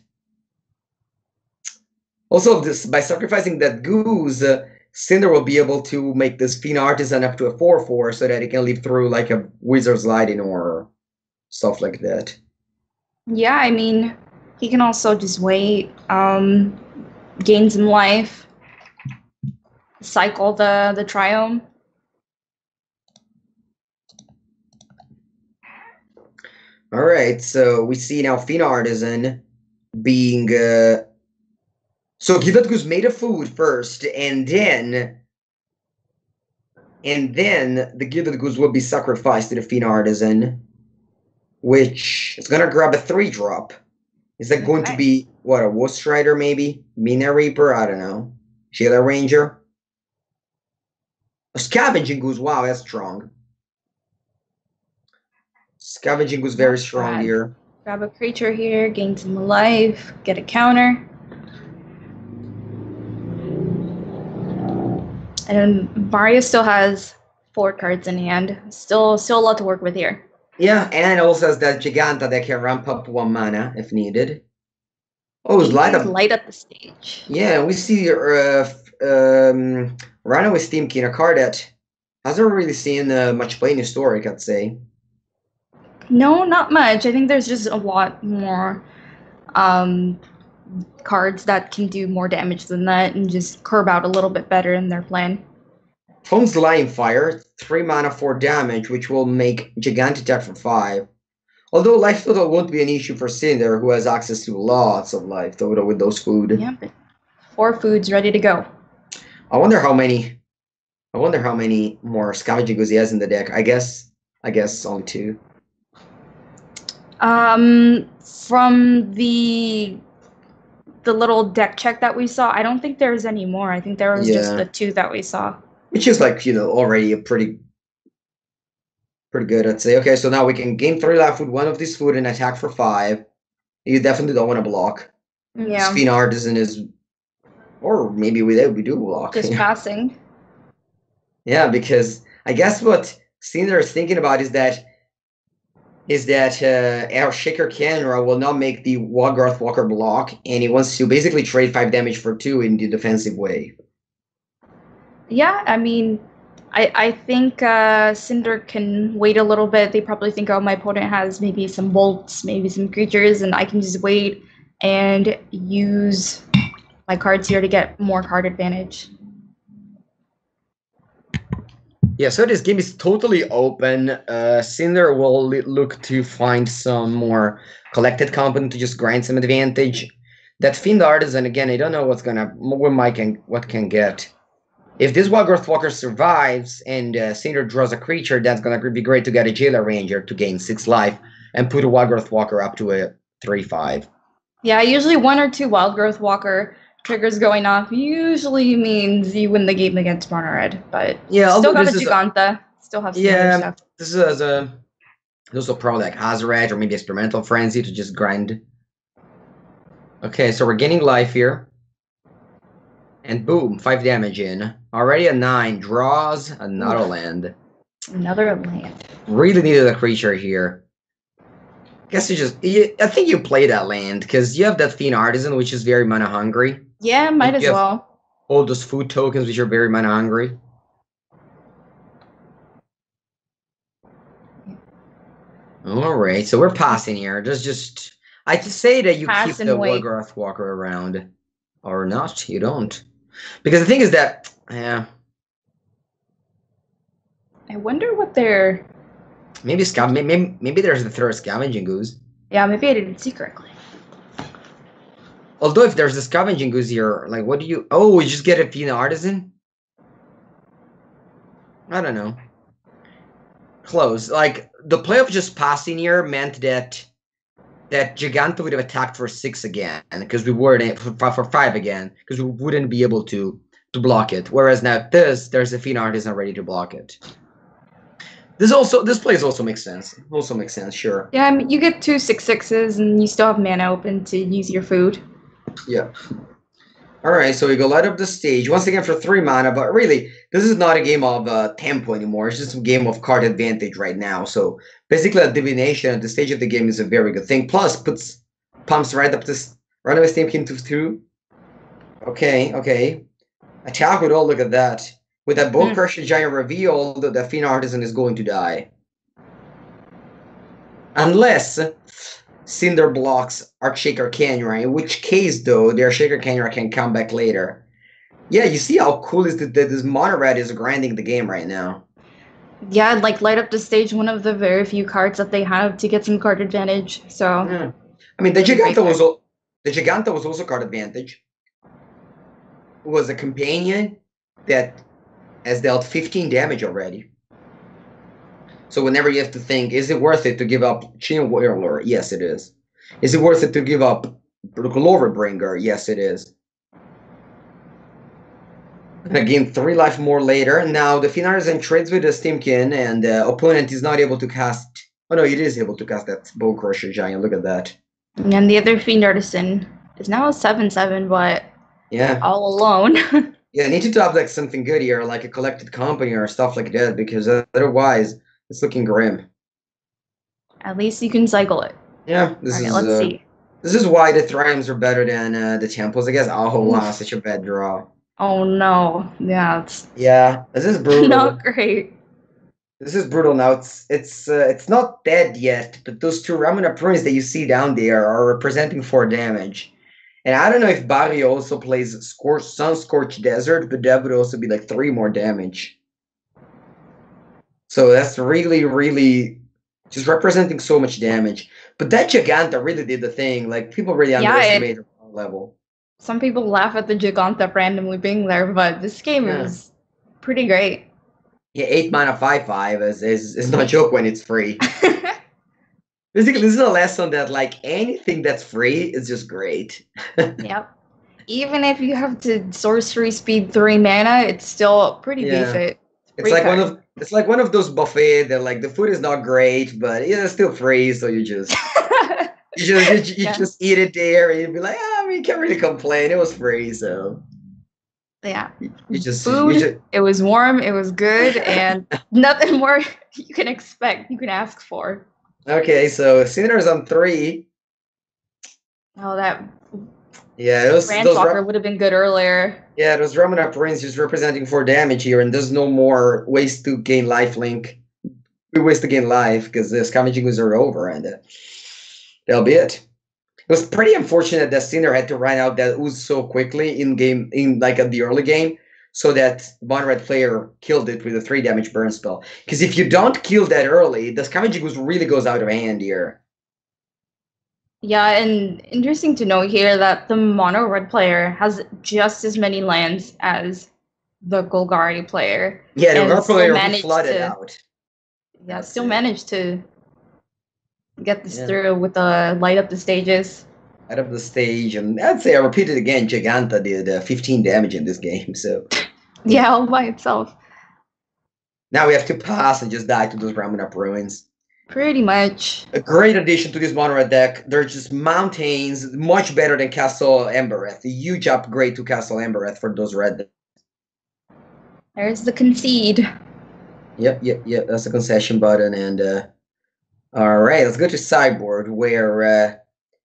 Also, by sacrificing that Goose, Cynder will be able to make this Fiend Artisan up to a 4/4 so that he can leave through like a Wizard's Lighting or stuff like that. Yeah, I mean, he can also just wait, gain some life, cycle the Triome. All right, so we see now Fiend Artisan being so Gilded Goose made a food first, and then the Gilded Goose will be sacrificed to the Fiend Artisan, which is gonna grab a 3-drop. Is that going to be what, a Wolf Strider maybe? Mina Reaper? I don't know. Sheila Ranger? A Scavenging Goose, wow, that's strong. Scavenging Goose very strong here. Grab a creature here, gain some life, get a counter. And Mario still has 4 cards in hand. Still a lot to work with here. Yeah, and also has that Giganta that can ramp up 1 mana if needed. Oh, it's light up the stage. Yeah, we see Runaway Steam King, a card that hasn't really seen much play in Historic, I'd say. No, not much. I think there's just a lot more cards that can do more damage than that and just curb out a little bit better in their plan. Phone's Lion Fire, 3 mana, 4 damage, which will make Gigant attack for 5. Although life total won't be an issue for Cynder, who has access to lots of life total with those food. Yeah, but 4 foods ready to go. I wonder how many more Scavenging Goose he has in the deck. I guess only 2. From the little deck check that we saw, I don't think there's any more. I think there was just the 2 that we saw. Which is like, already a pretty good, I'd say. Okay, so now we can gain 3 life with 1 of these food and attack for 5. You definitely don't want to block. Yeah. Fiend Artisan is, or maybe we do block. Just passing. Yeah, because I guess what Cynder is thinking about is that our Shaker Kenra will not make the Wogarth Walker block, and he wants to basically trade 5 damage for 2 in the defensive way. Yeah, I mean, I think Cynder can wait a little bit. They probably think, oh, my opponent has maybe some bolts, maybe some creatures, and I can just wait and use my cards here to get more card advantage. Yeah, so this game is totally open. Cynder will look to find some more collected component to just grind some advantage. That Fiend Artisan, again, I don't know what can get. If this Wogarth Walker survives and Cynder draws a creature, that's going to be great to get a Jailer Ranger to gain 6 life and put a Wogarth Walker up to a 3/5. Yeah, usually 1 or 2 Wogarth Walker triggers going off usually means you win the game against Mono Red, but yeah, still got a Giganta, still have some other stuff. This is also probably like Hazaret or maybe Experimental Frenzy to just grind. Okay, so we're gaining life here. And boom, 5 damage in. Already a 9. Draws another land. Another land. Really needed a creature here. Guess I think you play that land, because you have that Fiend Artisan, which is very mana hungry. Yeah, might as well. All those food tokens, which are very mana hungry. Alright, so we're passing here. I just say that you keep the Wogarth Walker around. Or not, you don't. Because the thing is that, I wonder what they're... Maybe there's the 3rd Scavenging Goose. Yeah, maybe I didn't see correctly. Although if there's a Scavenging Goose here, like what do you... Oh, you just get a Fiend Artisan? I don't know. Close. Like, the play of just passing here meant that that Giganta would have attacked for 6 again, because we weren't for 5 again, because we wouldn't be able to block it. Whereas now there's a Fiend Artisan ready to block it. This plays also makes sense. Also makes sense, sure. Yeah, I mean, you get 2 6/6s and you still have mana open to use your food. Yeah. Alright, so we go light up the stage once again for 3 mana, but really, this is not a game of tempo anymore. It's just a game of card advantage right now. So basically, a divination at the stage of the game is a very good thing. Plus, pumps right up this runaway Steamkin to 2. Okay. Attack with all, look at that. With that Bone Crusher Giant reveal, the Fiend Artisan is going to die. Unless Cynder blocks Archshaker Canyon, in which case, though, the Archshaker Canyon can come back later. Yeah, you see how cool is that this mono red is grinding the game right now. Yeah, like light up the stage, one of the very few cards that they have to get some card advantage. So yeah. I mean, the Giganta was also card advantage. It was a companion that has dealt 15 damage already. So whenever you have to think, is it worth it to give up Chin Whirler? Yes, it is. Is it worth it to give up Glorybringer? Yes, it is. Again, 3 life more later. Now the Fiend Artisan trades with the Steamkin, and the opponent is not able to cast. Oh no, it is able to cast that Bone Crusher Giant. Look at that. And the other Fiend Artisan is now a 7/7, but yeah, all alone. Yeah, I need to top like something good here, like a collected company or stuff like that, because otherwise it's looking grim. At least you can cycle it. Yeah, let's see. This is why the Thrimes are better than the Temples, I guess. Oh wow, such a bad draw. Oh no, yeah, this is brutal. Not great. This is brutal. Now it's not dead yet, but those 2 Ramuna Prunes that you see down there are representing 4 damage. And I don't know if Barry also plays Sun-Scorched Desert, but that would also be like 3 more damage. So that's really, really just representing so much damage. But that Giganta really did the thing. Like, people really underestimate her level. Some people laugh at the Giganta randomly being there, but this game is pretty great. Yeah, 8 mana 5/5 is no joke when it's free. Basically, this is a lesson that, like, anything that's free is just great. Yep. Even if you have to sorcery speed 3 mana, it's still pretty decent. It's like one of those buffet that, like, the food is not great, but it's still free, so you just just eat it there, and you'd be like, I mean, you can't really complain. It was free, so yeah. Food. It was warm. It was good, and nothing more you can expect. You can ask for. Okay, so Cinder's on 3. Oh, that. Yeah, Randstalker would have been good earlier. Yeah, those Ramuna Prince just representing 4 damage here, and there's no more ways to gain life link. We ways to gain life because the scavenging was over, and that'll be it. It was pretty unfortunate that Cynder had to run out that ooze so quickly at the early game, so that one red player killed it with a 3 damage burn spell. Because if you don't kill that early, the scavenging ooze really goes out of hand here. Yeah, and interesting to note here that the mono red player has just as many lands as the Golgari player. Yeah, the red player flooded out. Yeah, still managed to get this through with the light up the stages. Light up the stage, and I'd say I repeat it again, Giganta did 15 damage in this game, so. Yeah, all by itself. Now we have to pass and just die to those Ramuna Ruins. Pretty much. A great addition to this mono red deck. They're just mountains, much better than Castle Embereth. A huge upgrade to Castle Embereth for those red decks. There's the concede. Yep. That's the concession button. And all right, let's go to sideboard where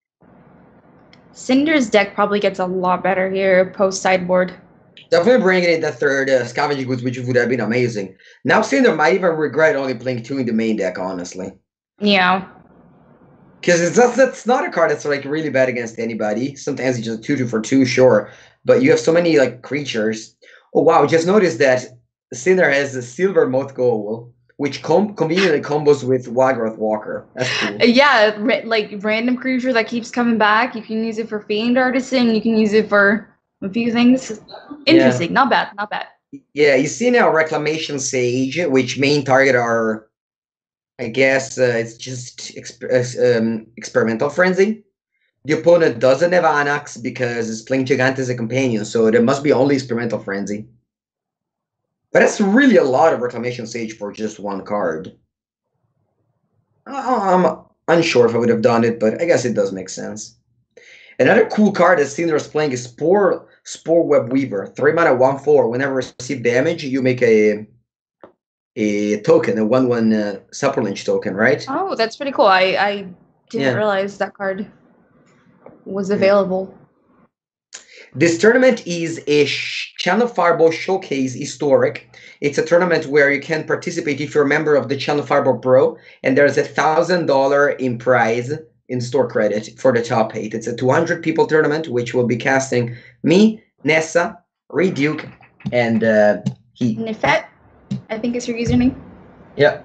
Cynder's deck probably gets a lot better here post sideboard. Definitely bringing in the 3rd Scavenging Goods, which would have been amazing. Now Cynder might even regret only playing 2 in the main deck, honestly. Yeah. Because that's not a card that's like really bad against anybody. Sometimes it's just 2 for 2, sure. But you have so many like creatures. Oh wow, just noticed that Cynder has a Silver Moth Goal, which conveniently combos with Wagroth Walker. That's cool. Yeah, like random creature that keeps coming back. You can use it for Fiend Artisan. You can use it for a few things. Interesting. Not bad. Not bad. Yeah, you see now Reclamation Sage, which main target are I guess it's just experimental frenzy. The opponent doesn't have Anax because it's playing Gigante as a companion, so there must be only experimental frenzy. But that's really a lot of Reclamation Sage for just one card. I'm unsure if I would have done it, but I guess it does make sense. Another cool card that Cynder is playing is Spore Web Weaver. 3 mana, 1/4. Whenever you receive damage, you make a token, a 1/1 Supplemental token, right? Oh, that's pretty cool. I didn't realize that card was available. This tournament is a ChannelFireball Showcase Historic. It's a tournament where you can participate if you're a member of the ChannelFireball Pro, and there's $1,000 in prize in store credit for the top 8. It's a 200 people tournament, which will be casting me, Nessa, Reduke, and he. Nifet, I think is your username. Yeah.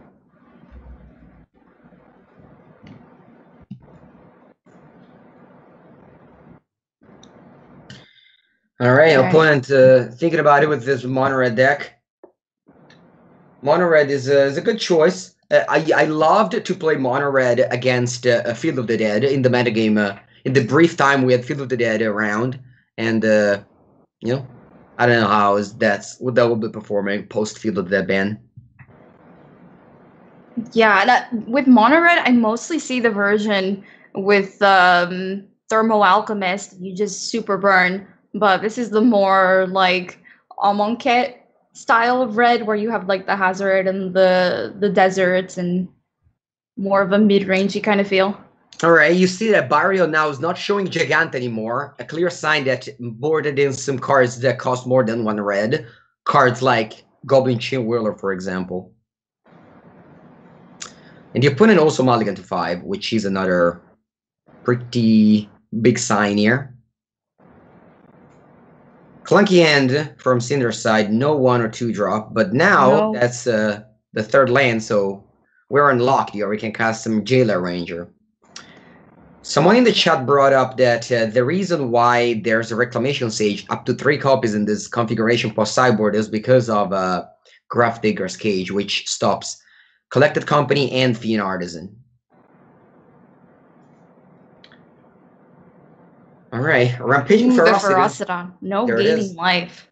All right, okay. Opponent thinking about it with this mono red deck. Mono red is a good choice. I loved to play mono red against Field of the Dead in the metagame. In the brief time we had Field of the Dead around, and you know, I don't know how that will be performing post Field of the Dead ban. Yeah, with mono red, I mostly see the version with Thermo Alchemist. You just super burn. But this is the more like Amonkhet style of red, where you have like the hazard and the deserts and more of a mid-rangey kind of feel. All right, you see that Barrio now is not showing Gigant anymore. A clear sign that boarded in some cards that cost more than 1 red. Cards like Goblin Chin Whirler, for example. And the opponent also mulligan to 5, which is another pretty big sign here. Clunky hand from Cynder's side, no 1 or 2 drop, but now that's the 3rd land, so we're unlocked here. We can cast some Jailer Ranger. Someone in the chat brought up that the reason why there's a Reclamation Sage up to 3 copies in this configuration post sideboard is because of Grafdigger's Cage, which stops Collected Company and Fiend Artisan. All right, Rampaging Ferocidon. No gaining life.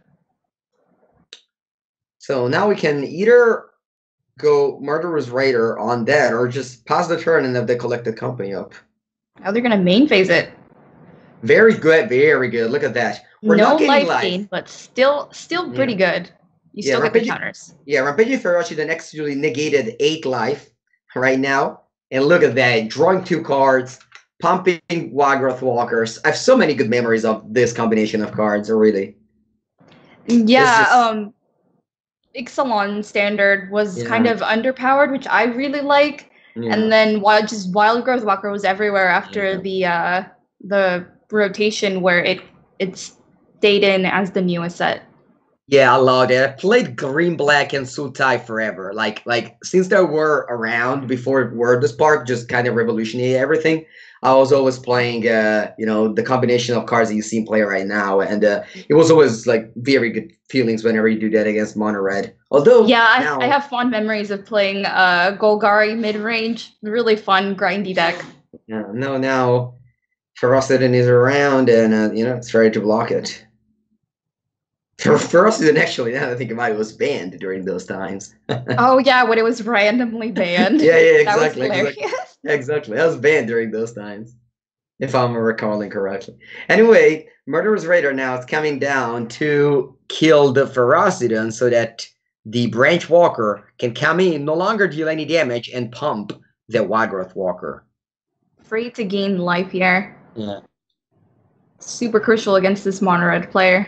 So now we can either go Murderous Raider on that or just pass the turn and have the Collected Company up. Now they're going to main phase it. Very good, very good. Look at that. We're not gaining life gain, but still pretty good. You still get the counters. Yeah, Rampaging Ferocidon actually negated 8 life right now. And look at that, drawing 2 cards. Pumping Wagroth Walkers. I have so many good memories of this combination of cards, really. Yeah, Ixalan standard was kind of underpowered, which I really like. Yeah. And then just Wild Growth Walker was everywhere after the rotation where it stayed in as the newest set. Yeah, I loved it. I played Green, Black, and Sultai forever. Like since they were around before Word Spark, just kind of revolutionized everything. I was always playing, the combination of cards that you see in play right now, and it was always like very good feelings whenever you do that against mono red. Although, yeah, I have fond memories of playing Golgari Midrange. Really fun, grindy deck. Yeah, now Ferocidon is around, and it's ready to block it. Ferocidon actually, now that I think about it, was banned during those times. Oh yeah, when it was randomly banned. Yeah, exactly. Exactly. That was banned during those times, if I'm recalling correctly. Anyway, Murderous Raider now is coming down to kill the Ferocidon so that the Branch Walker can come in, no longer deal any damage, and pump the Wagroth Walker. Free to gain life here. Yeah. Super crucial against this mono red player.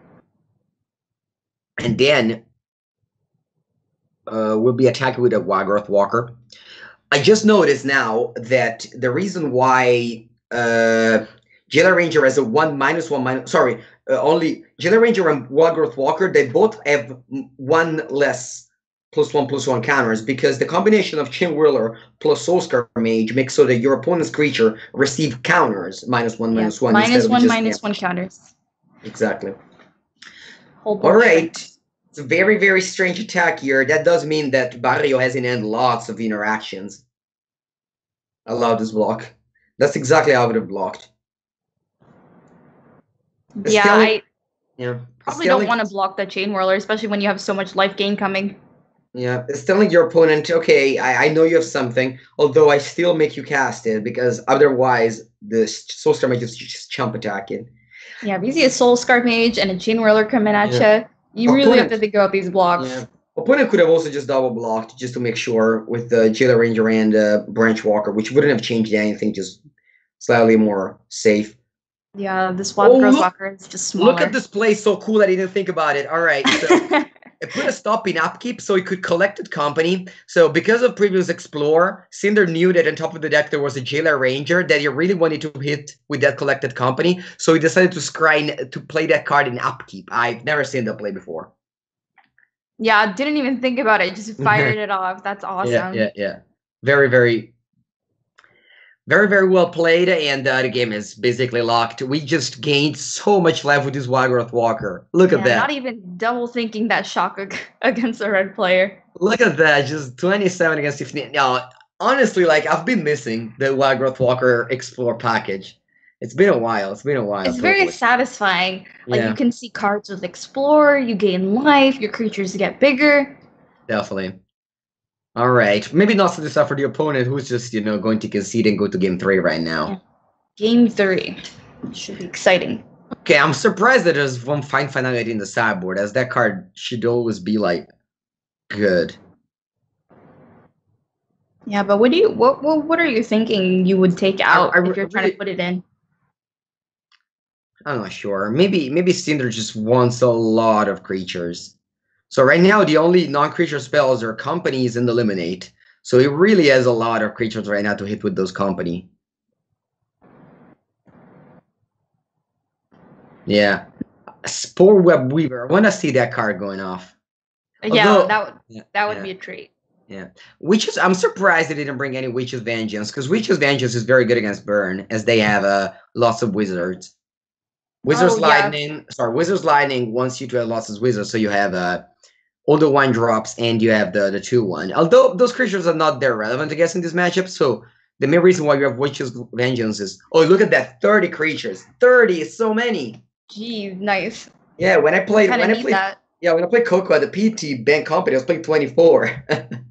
And then we'll be attacking with a Wagroth Walker. I just noticed now that the reason why Jailer Ranger has a only Jailer Ranger and Wagroth Walker, they both have 1 less +1/+1 counters, because the combination of Chin Whirler plus Soulscar Mage makes so that your opponent's creature receive counters -1/-1. -1/-1 counters. Exactly. All right. It's a very, very strange attack here. That does mean that Barrio has in end lots of interactions. Allow this block. That's exactly how I would have blocked. Yeah, Yeah. probably don't want to block the Chain Whirler, especially when you have so much life gain coming. Yeah, it's telling your opponent, okay, I know you have something, although I still make you cast it, because otherwise the Soul Star Mage is just chump attacking. Yeah, if you see a Soul Scar Mage and a Chain Whirler coming at you really have to think about these blocks. Yeah. Opponent could have also just double blocked just to make sure with the Jailer Ranger and Branch Walker, which wouldn't have changed anything, just slightly more safe. Yeah, this Growth Walker is just smaller. Look at this play, so cool I didn't think about it. All right, so it put a stop in upkeep so he could collect it company. So because of previous Explore, Cynder knew that on top of the deck there was a Jailer Ranger that he really wanted to hit with that collected company. So he decided to scry to play that card in upkeep. I've never seen that play before. Yeah, I didn't even think about it. Just fired it off. That's awesome. Yeah. Very, very well played, and the game is basically locked. We just gained so much life with this Growth Walker. Look at that. Not even double thinking that shock against a red player. Look at that, just 27 against 15. Now, honestly, like, I've been missing the Growth Walker Explore package. It's been a while. It's very satisfying. Like, you can see cards with Explore, you gain life, your creatures get bigger. Definitely. All right. Maybe not so this for the opponent who's just, going to concede and go to game 3 right now. Yeah. Game 3. Should be exciting. Okay, I'm surprised that there's one fine finality in the sideboard, as that card should always be, like, good. Yeah, but what are you thinking you would take out if you're trying to put it in? I'm not sure. Maybe Cynder just wants a lot of creatures. So right now, the only non-creature spells are companies and eliminate. So he really has a lot of creatures right now to hit with those company. Yeah. Spore Web Weaver. I want to see that card going off. Yeah, that would be a treat. Yeah. I'm surprised they didn't bring any Witch's Vengeance, because Witch's Vengeance is very good against Burn, as they have lots of wizards. Wizard's Lightning wants you to have lots of wizards, so you have all the 1-drops and you have the 2/1. Although those creatures are not that relevant, I guess, in this matchup. So the main reason why you have Witch's Vengeance is, look at that, 30 creatures. 30 is so many. Gee, nice. Yeah, when I played Coco at the PT Bank Company, I was playing 24.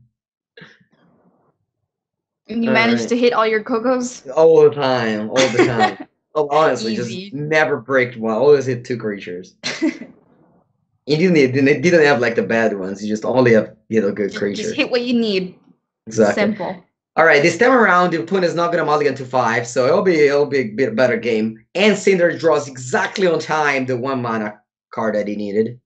And you managed to hit all your Cocos? All the time. Oh, honestly, just never break one. Always hit 2 creatures. They didn't have like the bad ones. You just only have good creatures. Just hit what you need. Exactly. Simple. All right, this time around, the opponent is not gonna mulligan to 5, so it'll be a bit better game. And Cynder draws exactly on time the 1 mana card that he needed.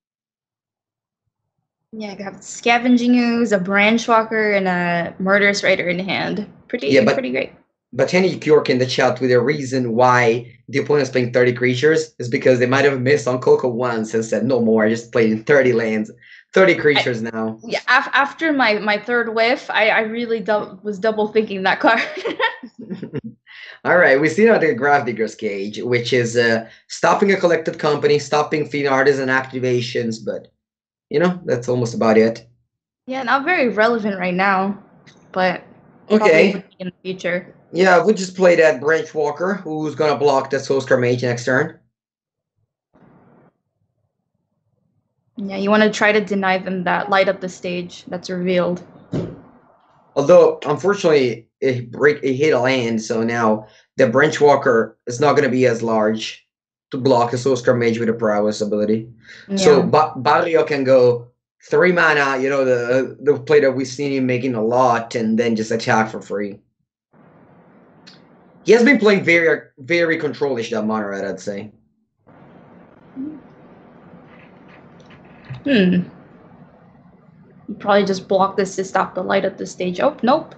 Yeah, I have Scavenging Ooze, a Branch Walker, and a Murderous Rider in hand. Pretty great. But Henny York in the chat with a reason why the opponent's playing 30 creatures is because they might have missed on Coco once and said, no more, I just played in 30 lands, 30 creatures now. Yeah, after my third whiff, I really was double thinking that card. All right, we see now the Gravedigger's Cage, which is stopping a collected company, stopping Fiend Artisan activations, but, that's almost about it. Yeah, not very relevant right now, but okay. In the future. Yeah, we'll just play that Branch Walker, who's going to block the Soul Scar Mage next turn. Yeah, you want to try to deny them that light up the stage that's revealed. Although, unfortunately, it hit a land, so now the Branch Walker is not going to be as large to block a Soul Scar Mage with a Prowess ability. Yeah. So Barrio can go 3 mana, the play that we've seen him making a lot, and then just attack for free. He has been playing very, very control-ish, that Mono-Red, I'd say. You probably just block this to stop the light at the stage. Oh, nope.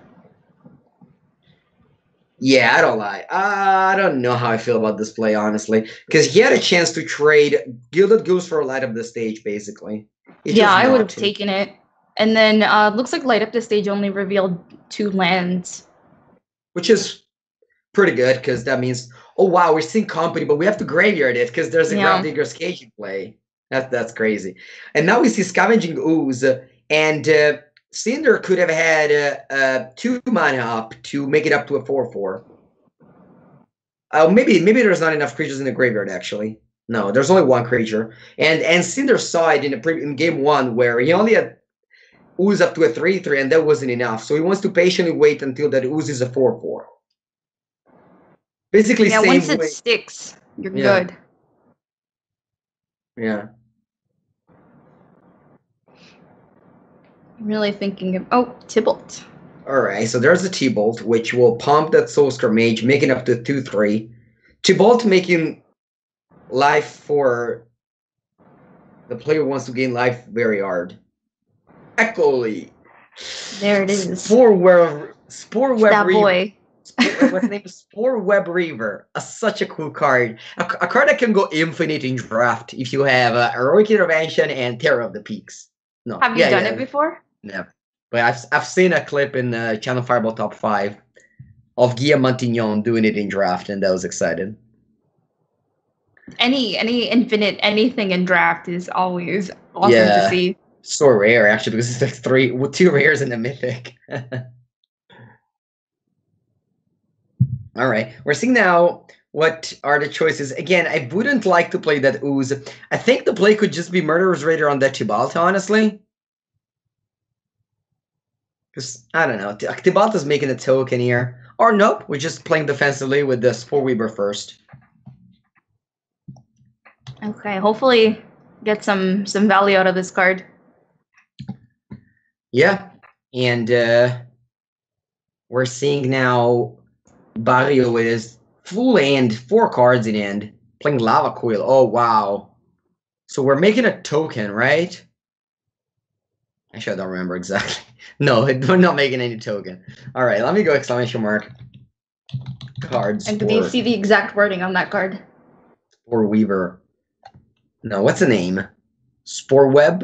Yeah, I don't lie. I don't know how I feel about this play, honestly. Because he had a chance to trade Gilded Goose for a light up the stage, basically. I would have taken it. And then looks like light up the stage only revealed 2 lands. Which is pretty good, because that means, oh wow, we're seeing company, but we have to graveyard it because there's a Gravedigger's Cage in play. That's crazy. And now we see Scavenging Ooze, and Cynder could have had 2 mana up to make it up to a 4/4. Maybe there's not enough creatures in the graveyard, actually. No, there's only 1 creature. And Cynder saw it in game 1 where he only had Ooze up to a 3/3, and that wasn't enough. So he wants to patiently wait until that Ooze is a 4/4. Basically, yeah, same once way. it sticks, you're good. Yeah. Really thinking of... Oh, Tybalt. Alright, so there's the T-Bolt, which will pump that Soulscar Mage, making up to 2/3. T-Bolt making life for the player who wants to gain life very hard. Echoly. There it is. Spore Web that Reaver. Boy. What's the name? Spore Web Reaver. Such a cool card. A card that can go infinite in draft if you have Heroic Intervention and Terror of the Peaks. No. Have you done it before? Never. But I've seen a clip in the ChannelFireball Top 5 of Guillaume Montignon doing it in draft, and that was exciting. Any infinite anything in draft is always awesome to see. So rare, actually, because it's like 2 rares in the Mythic. All right, we're seeing now what are the choices. Again, I wouldn't like to play that Ooze. I think the play could just be Murderer's Raider on that Tybalt, honestly. Because, I don't know, Tybalt is making a token here. Or nope, we're just playing defensively with the Spore Weaver first. Okay, hopefully get some value out of this card. Yeah, and we're seeing now Barrio with his full hand, 4 cards in hand, playing Lava Coil. Oh, wow. So we're making a token, right? Actually, I don't remember exactly. No, we're not making any token. All right, let me go exclamation mark. Cards. And do you see the exact wording on that card? Spore Weaver. No, what's the name? Spore Web?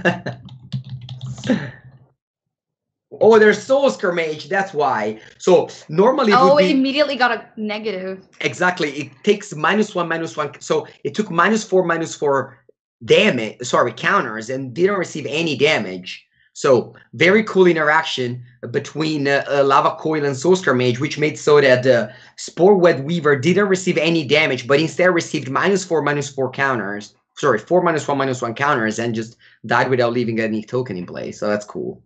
Oh, there's Soulscar Mage, that's why. So normally it would be... it immediately got a negative. Exactly. It takes -1/-1. So it took -4/-4 damage, sorry, counters, and didn't receive any damage. So very cool interaction between Lava Coil and Soulscar Mage, which made so that Spore Web Weaver didn't receive any damage, but instead received -4/-4 counters. Sorry, 4/-1/-1 counters, and just died without leaving any token in play. So that's cool.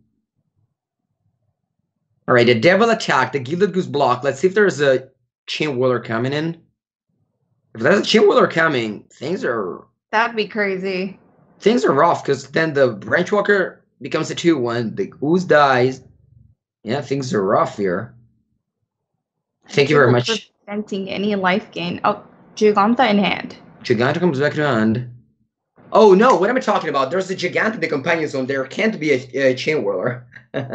All right, the Devil attack, the Gilded Goose block. Let's see if there's a Chain Whirler coming in. If there's a Chain Whirler coming, things are... That'd be crazy. Things are rough, because then the Branchwalker becomes a 2/1. The Ooze dies. Yeah, things are rough here. Thank you very much. Preventing any life gain. Oh, Giganta in hand. Giganta comes back to hand. Oh, no, what am I talking about? There's a Giganta in the Companion Zone. There can't be a Chain Whirler.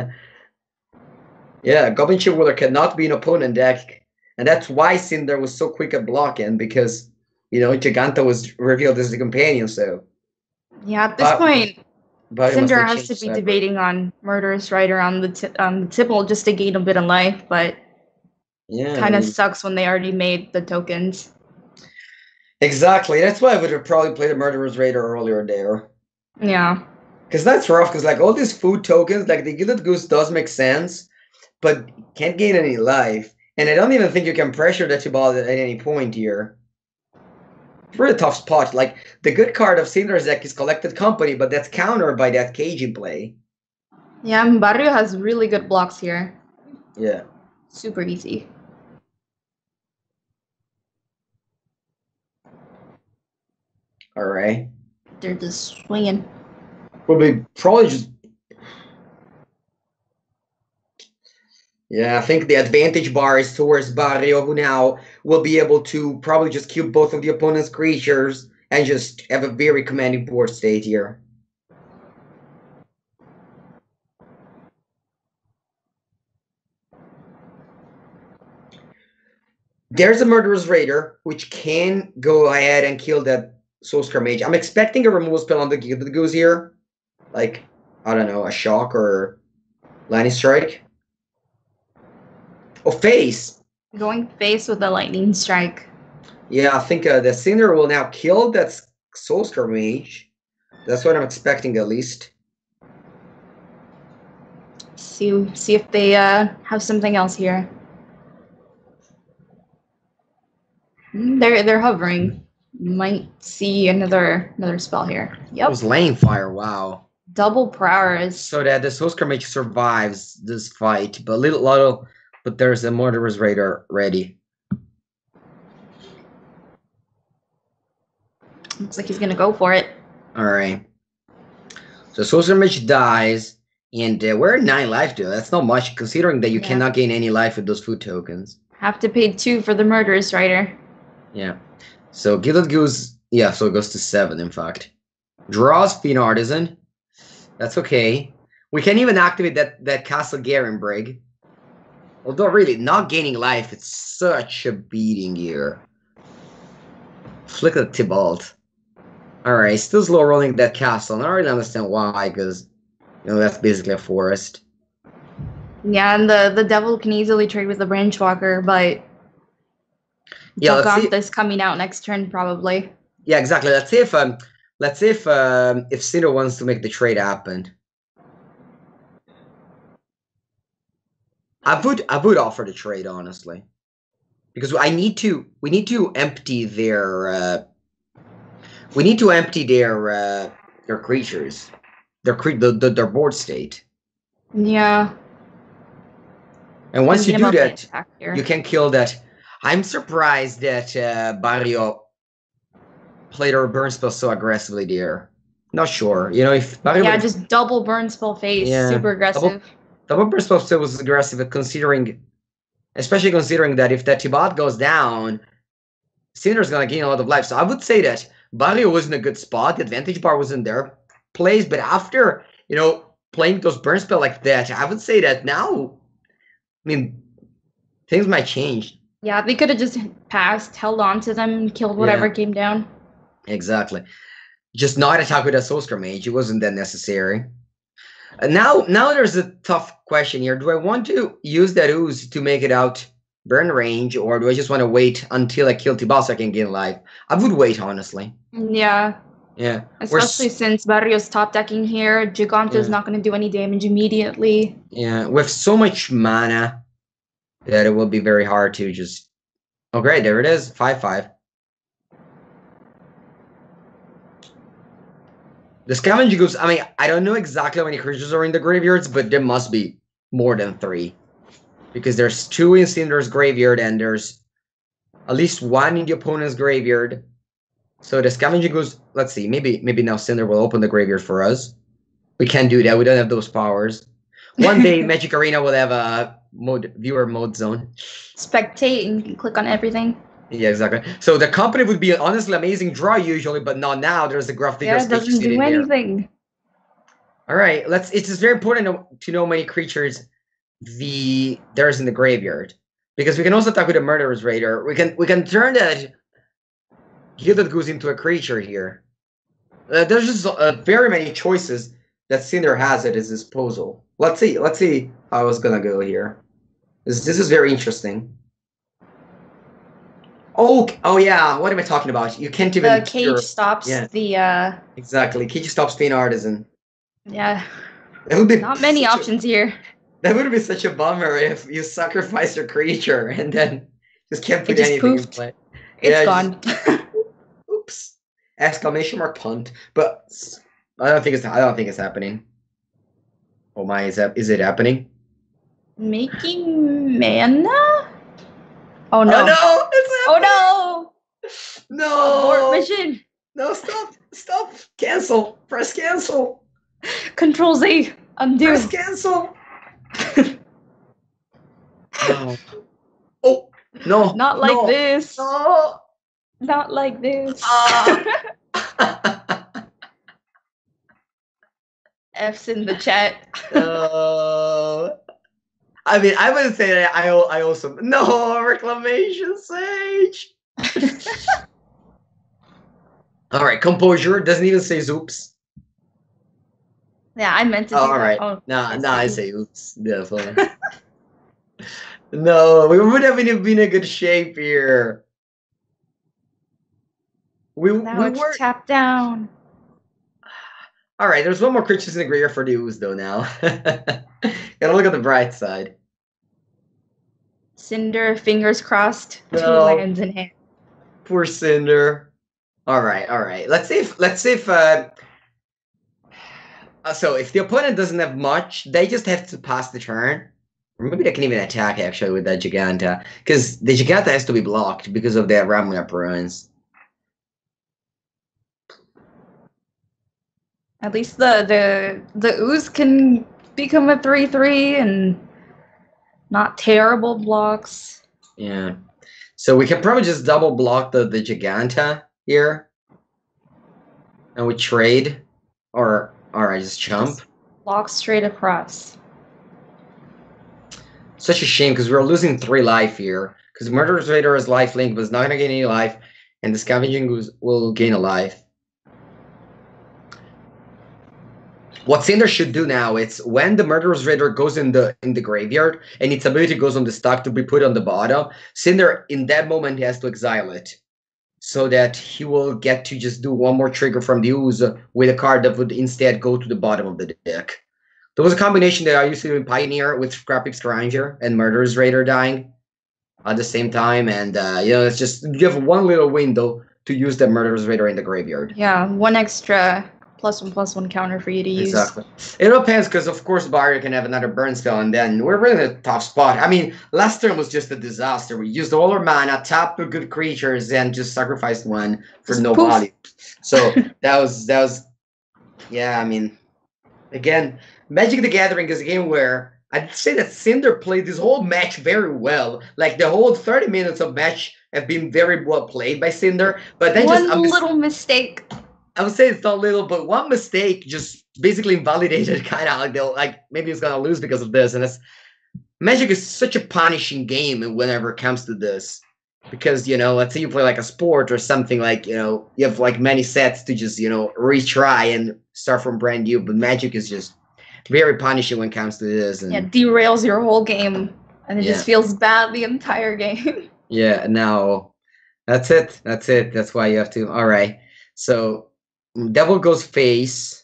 Yeah, Goblin Chain Whirler cannot be an opponent deck. And that's why Cynder was so quick at blocking, because, you know, Giganta was revealed as the companion, so... Yeah, at this point, Cynder has to be debating on Murderous Rider on the Tybalt just to gain a bit of life, but yeah, kind of sucks when they already made the tokens. Exactly, that's why I would have probably played a Murderous Raider earlier there. Yeah. Because that's rough, because like all these food tokens, like the Gilded Goose does make sense, but can't gain any life. And I don't even think you can pressure the Tybalt at any point here. It's a really tough spot. Like, the good card of Cynder's deck is Collected Company, but that's countered by that Cage in play. Yeah, Barrio has really good blocks here. Yeah. Super easy. All right. They're just swinging. Probably just... Yeah, I think the advantage bar is towards Barrio, who now will be able to probably just kill both of the opponent's creatures and just have a very commanding board state here. There's a Murderous Raider, which can go ahead and kill that Soulscar Mage. I'm expecting a removal spell on the Gilded Goose here. Like, I don't know, a Shock or Lightning Strike. Oh, face! Going face with a Lightning Strike. Yeah, I think the Cynder will now kill that Soulscar Mage. That's what I'm expecting at least. See if they have something else here. They're hovering. Might see another spell here. Yep. It was laying fire. Wow. Double prowess. So that the Soul Skirmish survives this fight, but there's a Murderous Raider ready. Looks like he's gonna go for it. All right. So Soul Skirmish dies, and we're at 9 life, dude. That's not much, considering that you cannot gain any life with those food tokens. Have to pay 2 for the Murderous Rider. Yeah. So Gilded Goose, yeah, so it goes to 7, in fact. Draws Fiend Artisan. That's okay. We can even activate that Castle Garen Brig. Although, really, not gaining life, it's such a beating here. Flick of Tybalt. Alright, still slow rolling that castle. And I don't really understand why, because, you know, that's basically a forest. Yeah, and the devil can easily trade with the Branchwalker, but yeah, Datketh coming out next turn probably. Yeah, exactly. Let's see if Cynder wants to make the trade happen. I would offer the trade, honestly, because we need to empty their their creatures, their board state. Yeah. And once you do that, you can kill that. I'm surprised that Barrio played our burn spell so aggressively there. Not sure. You know, if Barrio just double burn spell face, super aggressive. Double burn spell still was aggressive, especially considering that if that Tybalt goes down, Cynder's gonna gain a lot of life. So I would say that Barrio was in a good spot. The advantage bar was in their place, but after, you know, playing those burn spell like that, I would say that now, I mean, things might change. Yeah, they could have just passed, held on to them, and killed whatever came down. Exactly. Just not attack with a Soul Skirmish. It wasn't that necessary. Now there's a tough question here. Do I want to use that ooze to make it out burn range, or do I just want to wait until I kill Tybalt so I can gain life? I would wait, honestly. Yeah. Yeah. Especially since Barrio's top decking here, Giganto's not going to do any damage immediately. Yeah, with so much mana that it will be very hard to just... Oh, great, there it is. 5/5. The Scavenger Goose, I mean, I don't know exactly how many creatures are in the graveyards, but there must be more than 3. Because there's 2 in Cynder's graveyard, and there's at least 1 in the opponent's graveyard. So the Scavenger Goose, let's see, maybe now Cynder will open the graveyard for us. We can't do that, we don't have those powers. One day, Magic Arena will have a viewer mode zone. Spectate, and you can click on everything. Yeah, exactly. So the company would be an honestly amazing draw usually, but not now. There's a graph digger. Yeah, it doesn't do anything. All right, it's just very important to know how many creatures there's in the graveyard, because we can also attack with a Murderous Raider. We can turn that Gilded Goose into a creature here. There's just very many choices that Cynder has at his disposal. Let's see how it's gonna go here. This is very interesting. Oh yeah, what am I talking about? You can't even... The cage stops the... Exactly, cage stops Fiend Artisan. Yeah. It would be not many options here. That would be such a bummer if you sacrifice your creature and then just can't put anything in play. It's gone. Oops. Exclamation mark punt. But I don't think it's happening. Oh my, is it happening? Making mana? Oh no. Oh no! It's happening! Oh no! No! Abort mission! No, stop! Cancel! Press cancel! Control Z! Undo! Press cancel! No. Oh! No! Not like this! No! Not like this! F's in the chat. I mean, I would say that I also... No! Reclamation Sage! Alright, Composure. Doesn't even say oops. Yeah, I meant to do alright. that. No, I say oops. Definitely. No, we would have been in a good shape here. We were tapped down. All right, there's one more creatures in the graveyard for the ooze, though, now. Gotta look at the bright side. Cynder, fingers crossed, No. 2 lands in hand. Poor Cynder. All right. Let's see if so if the opponent doesn't have much, they just have to pass the turn. Or maybe they can even attack, actually, with that Giganta. Because the Giganta has to be blocked because of their Ramming Up Ruins. At least the ooze can become a 3/3 and not terrible blocks. Yeah. So we can probably just double block the Giganta here. And we trade. Or I just jump. Just block straight across. Such a shame because we're losing 3 life here. Because Murderous Raider is lifelink, but it's not going to gain any life. And the Scavenging Ooze will gain a life. What Cynder should do now is when the Murderous Raider goes in the graveyard and its ability goes on the stack to be put on the bottom, Cynder in that moment has to exile it. So that he will get to just do one more trigger from the ooze with a card that would instead go to the bottom of the deck. There was a combination that I used to do in Pioneer with Scrappy Stranger and Murderous Raider dying at the same time, and you know, it's just you have one little window to use the Murderous Raider in the graveyard. Yeah, 1 extra +1/+1 counter for you to use. Exactly. It depends because of course Barrier can have another burn spell, and then we're really in a tough spot. I mean, last turn was just a disaster. We used all our mana, tapped the good creatures, and just sacrificed one for Just no poof. value. So that was yeah. I mean, again, Magic the Gathering is a game where I'd say that Cynder played this whole match very well. Like the whole 30 minutes of match have been very well played by Cynder, but then One little mistake. I would say it's not little, but one mistake just basically invalidated kind of like maybe he's gonna lose because of this. And it's Magic is such a punishing game whenever it comes to this, because you know, let's say you play like a sport or something, like you know, you have like many sets to just retry and start from brand new. But Magic is just very punishing when it comes to this. And yeah, derails your whole game, and it just feels bad the entire game. Yeah, now that's it. That's why you have to. All right, so. Devil goes face.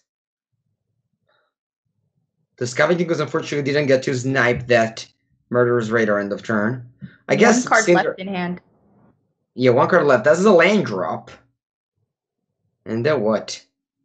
The Scavenging Ooze unfortunately didn't get to snipe that Murderous Raider end of turn. I guess 1 card left in hand. Yeah, 1 card left. That's a land drop. And then what?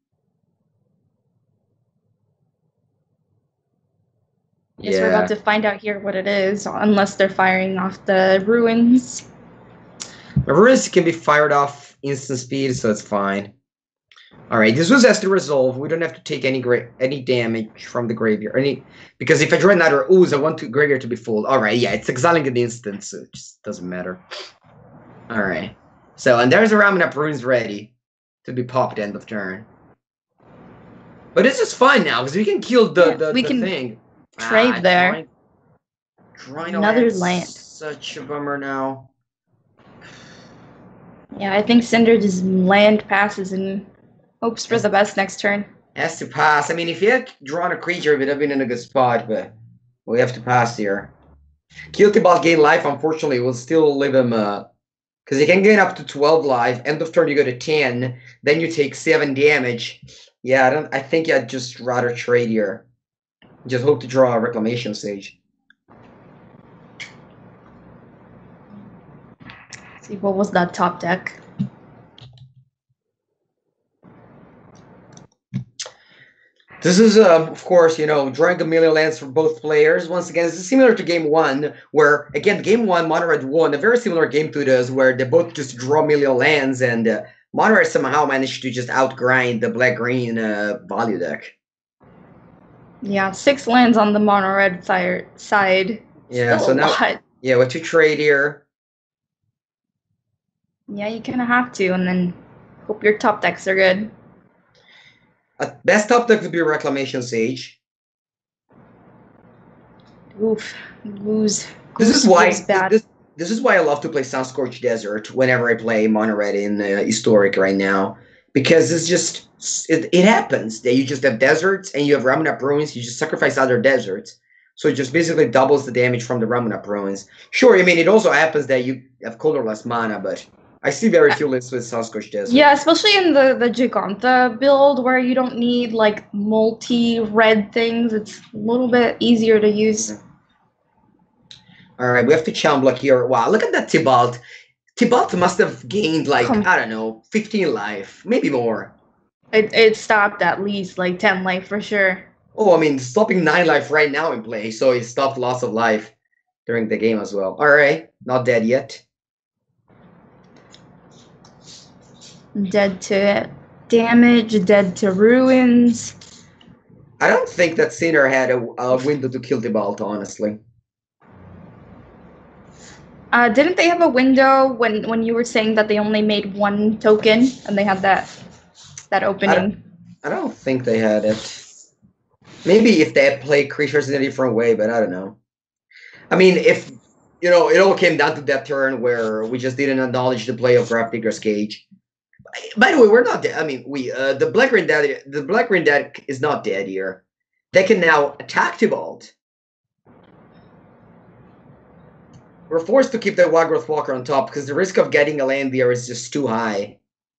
Guess we're about to find out here what it is, unless they're firing off the ruins. The ruins can be fired off instant speed, so it's fine. All right, this was has to resolve. We don't have to take any damage from the graveyard. Because if I draw another ooze, I want the graveyard to be full. All right, yeah, it's exiling an instant, so it just doesn't matter. All right, so and there's a Ramming Up Ruins ready to be popped end of turn. But it's just fine now because we can kill the thing. Trade there. Drawing another land. Such a bummer now. Yeah, I think Cynder just land passes and hopes for the best next turn. Has to pass. I mean, if he had drawn a creature, it would have been in a good spot, but we have to pass here. Kill Tibalt gain life, unfortunately, will still leave him, because he can gain up to 12 life. End of turn, you go to 10. Then you take 7 damage. Yeah, I think I'd just rather trade here. Just hope to draw a Reclamation Sage. Let's see, what was that top deck? This is, of course, drawing a million lands for both players. Once again, this is similar to Game 1, where, again, Game 1, Mono Red won a very similar game to this, where they both just draw a million lands, and Mono Red somehow managed to just outgrind the Black-Green value deck. Yeah, 6 lands on the Mono Red side. Yeah, still so a now, lot. yeah, what to trade here? Yeah, you kind of have to, and then hope your top decks are good. Best top deck would be Reclamation Sage. Oof, lose. This is why this is why I love to play Sunscorched Desert whenever I play Mono Red in Historic right now, because it's just it happens that you just have deserts and you have Ramming Up Ruins. You just sacrifice other deserts, so it just basically doubles the damage from the Ramming Up Ruins. Sure, I mean it also happens that you have colorless mana, but I see very few lists with Sasquatch Desert. Yeah, especially in the Giganta build where you don't need like multi-red things. It's a little bit easier to use. All right, we have to challenge block here. Wow, look at that Tibalt. Tibalt must have gained like, I don't know, 15 life, maybe more. It stopped at least like 10 life for sure. Oh, I mean, stopping 9 life right now in play, so it stopped loss of life during the game as well. All right, not dead yet. Dead to damage, dead to ruins. I don't think that Cynder had a window to kill Tibalt, honestly. Didn't they have a window when you were saying that they only made 1 token and they had that opening? I don't think they had it. Maybe if they play creatures in a different way, but I don't know. I mean, if, you know, it all came down to that turn where we just didn't acknowledge the play of Grafdigger's Cage. By the way, we're not dead. I mean, the Black Green deck is not dead here. They can now attack Tibalt. We're forced to keep the Wagrowth Walker on top because the risk of getting a land there is just too high.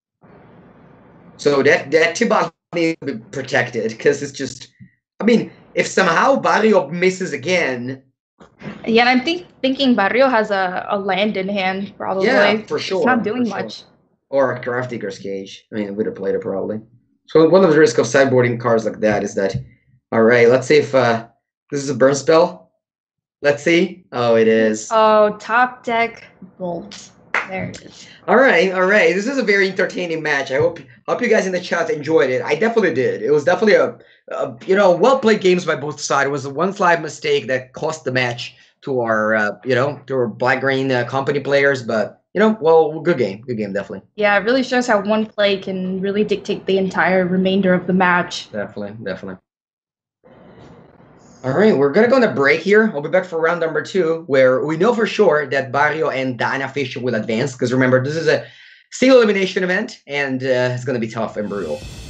So that Tibalt needs to be protected because it's just... I mean, if somehow Barrio misses again... Yeah, and I'm thinking Barrio has a land in hand, probably. Yeah, for sure. It's not doing much. Or Grafdigger's Cage. I mean, we'd have played it probably. So one of the risks of sideboarding cards like that is that... Alright, let's see if this is a burn spell. Let's see. Oh, it is. Oh, top deck Bolt. There it is. All right. This is a very entertaining match. I hope you guys in the chat enjoyed it. I definitely did. It was definitely a well played games by both sides. It was a one slide mistake that cost the match to our to our black green company players, but well, good game definitely. Yeah, it really shows how one play can really dictate the entire remainder of the match. Definitely. All right, we're going to go on a break here. I'll be back for round number 2, where we know for sure that Barrio and Dana Fish will advance. Because remember, this is a single elimination event, and it's going to be tough and brutal.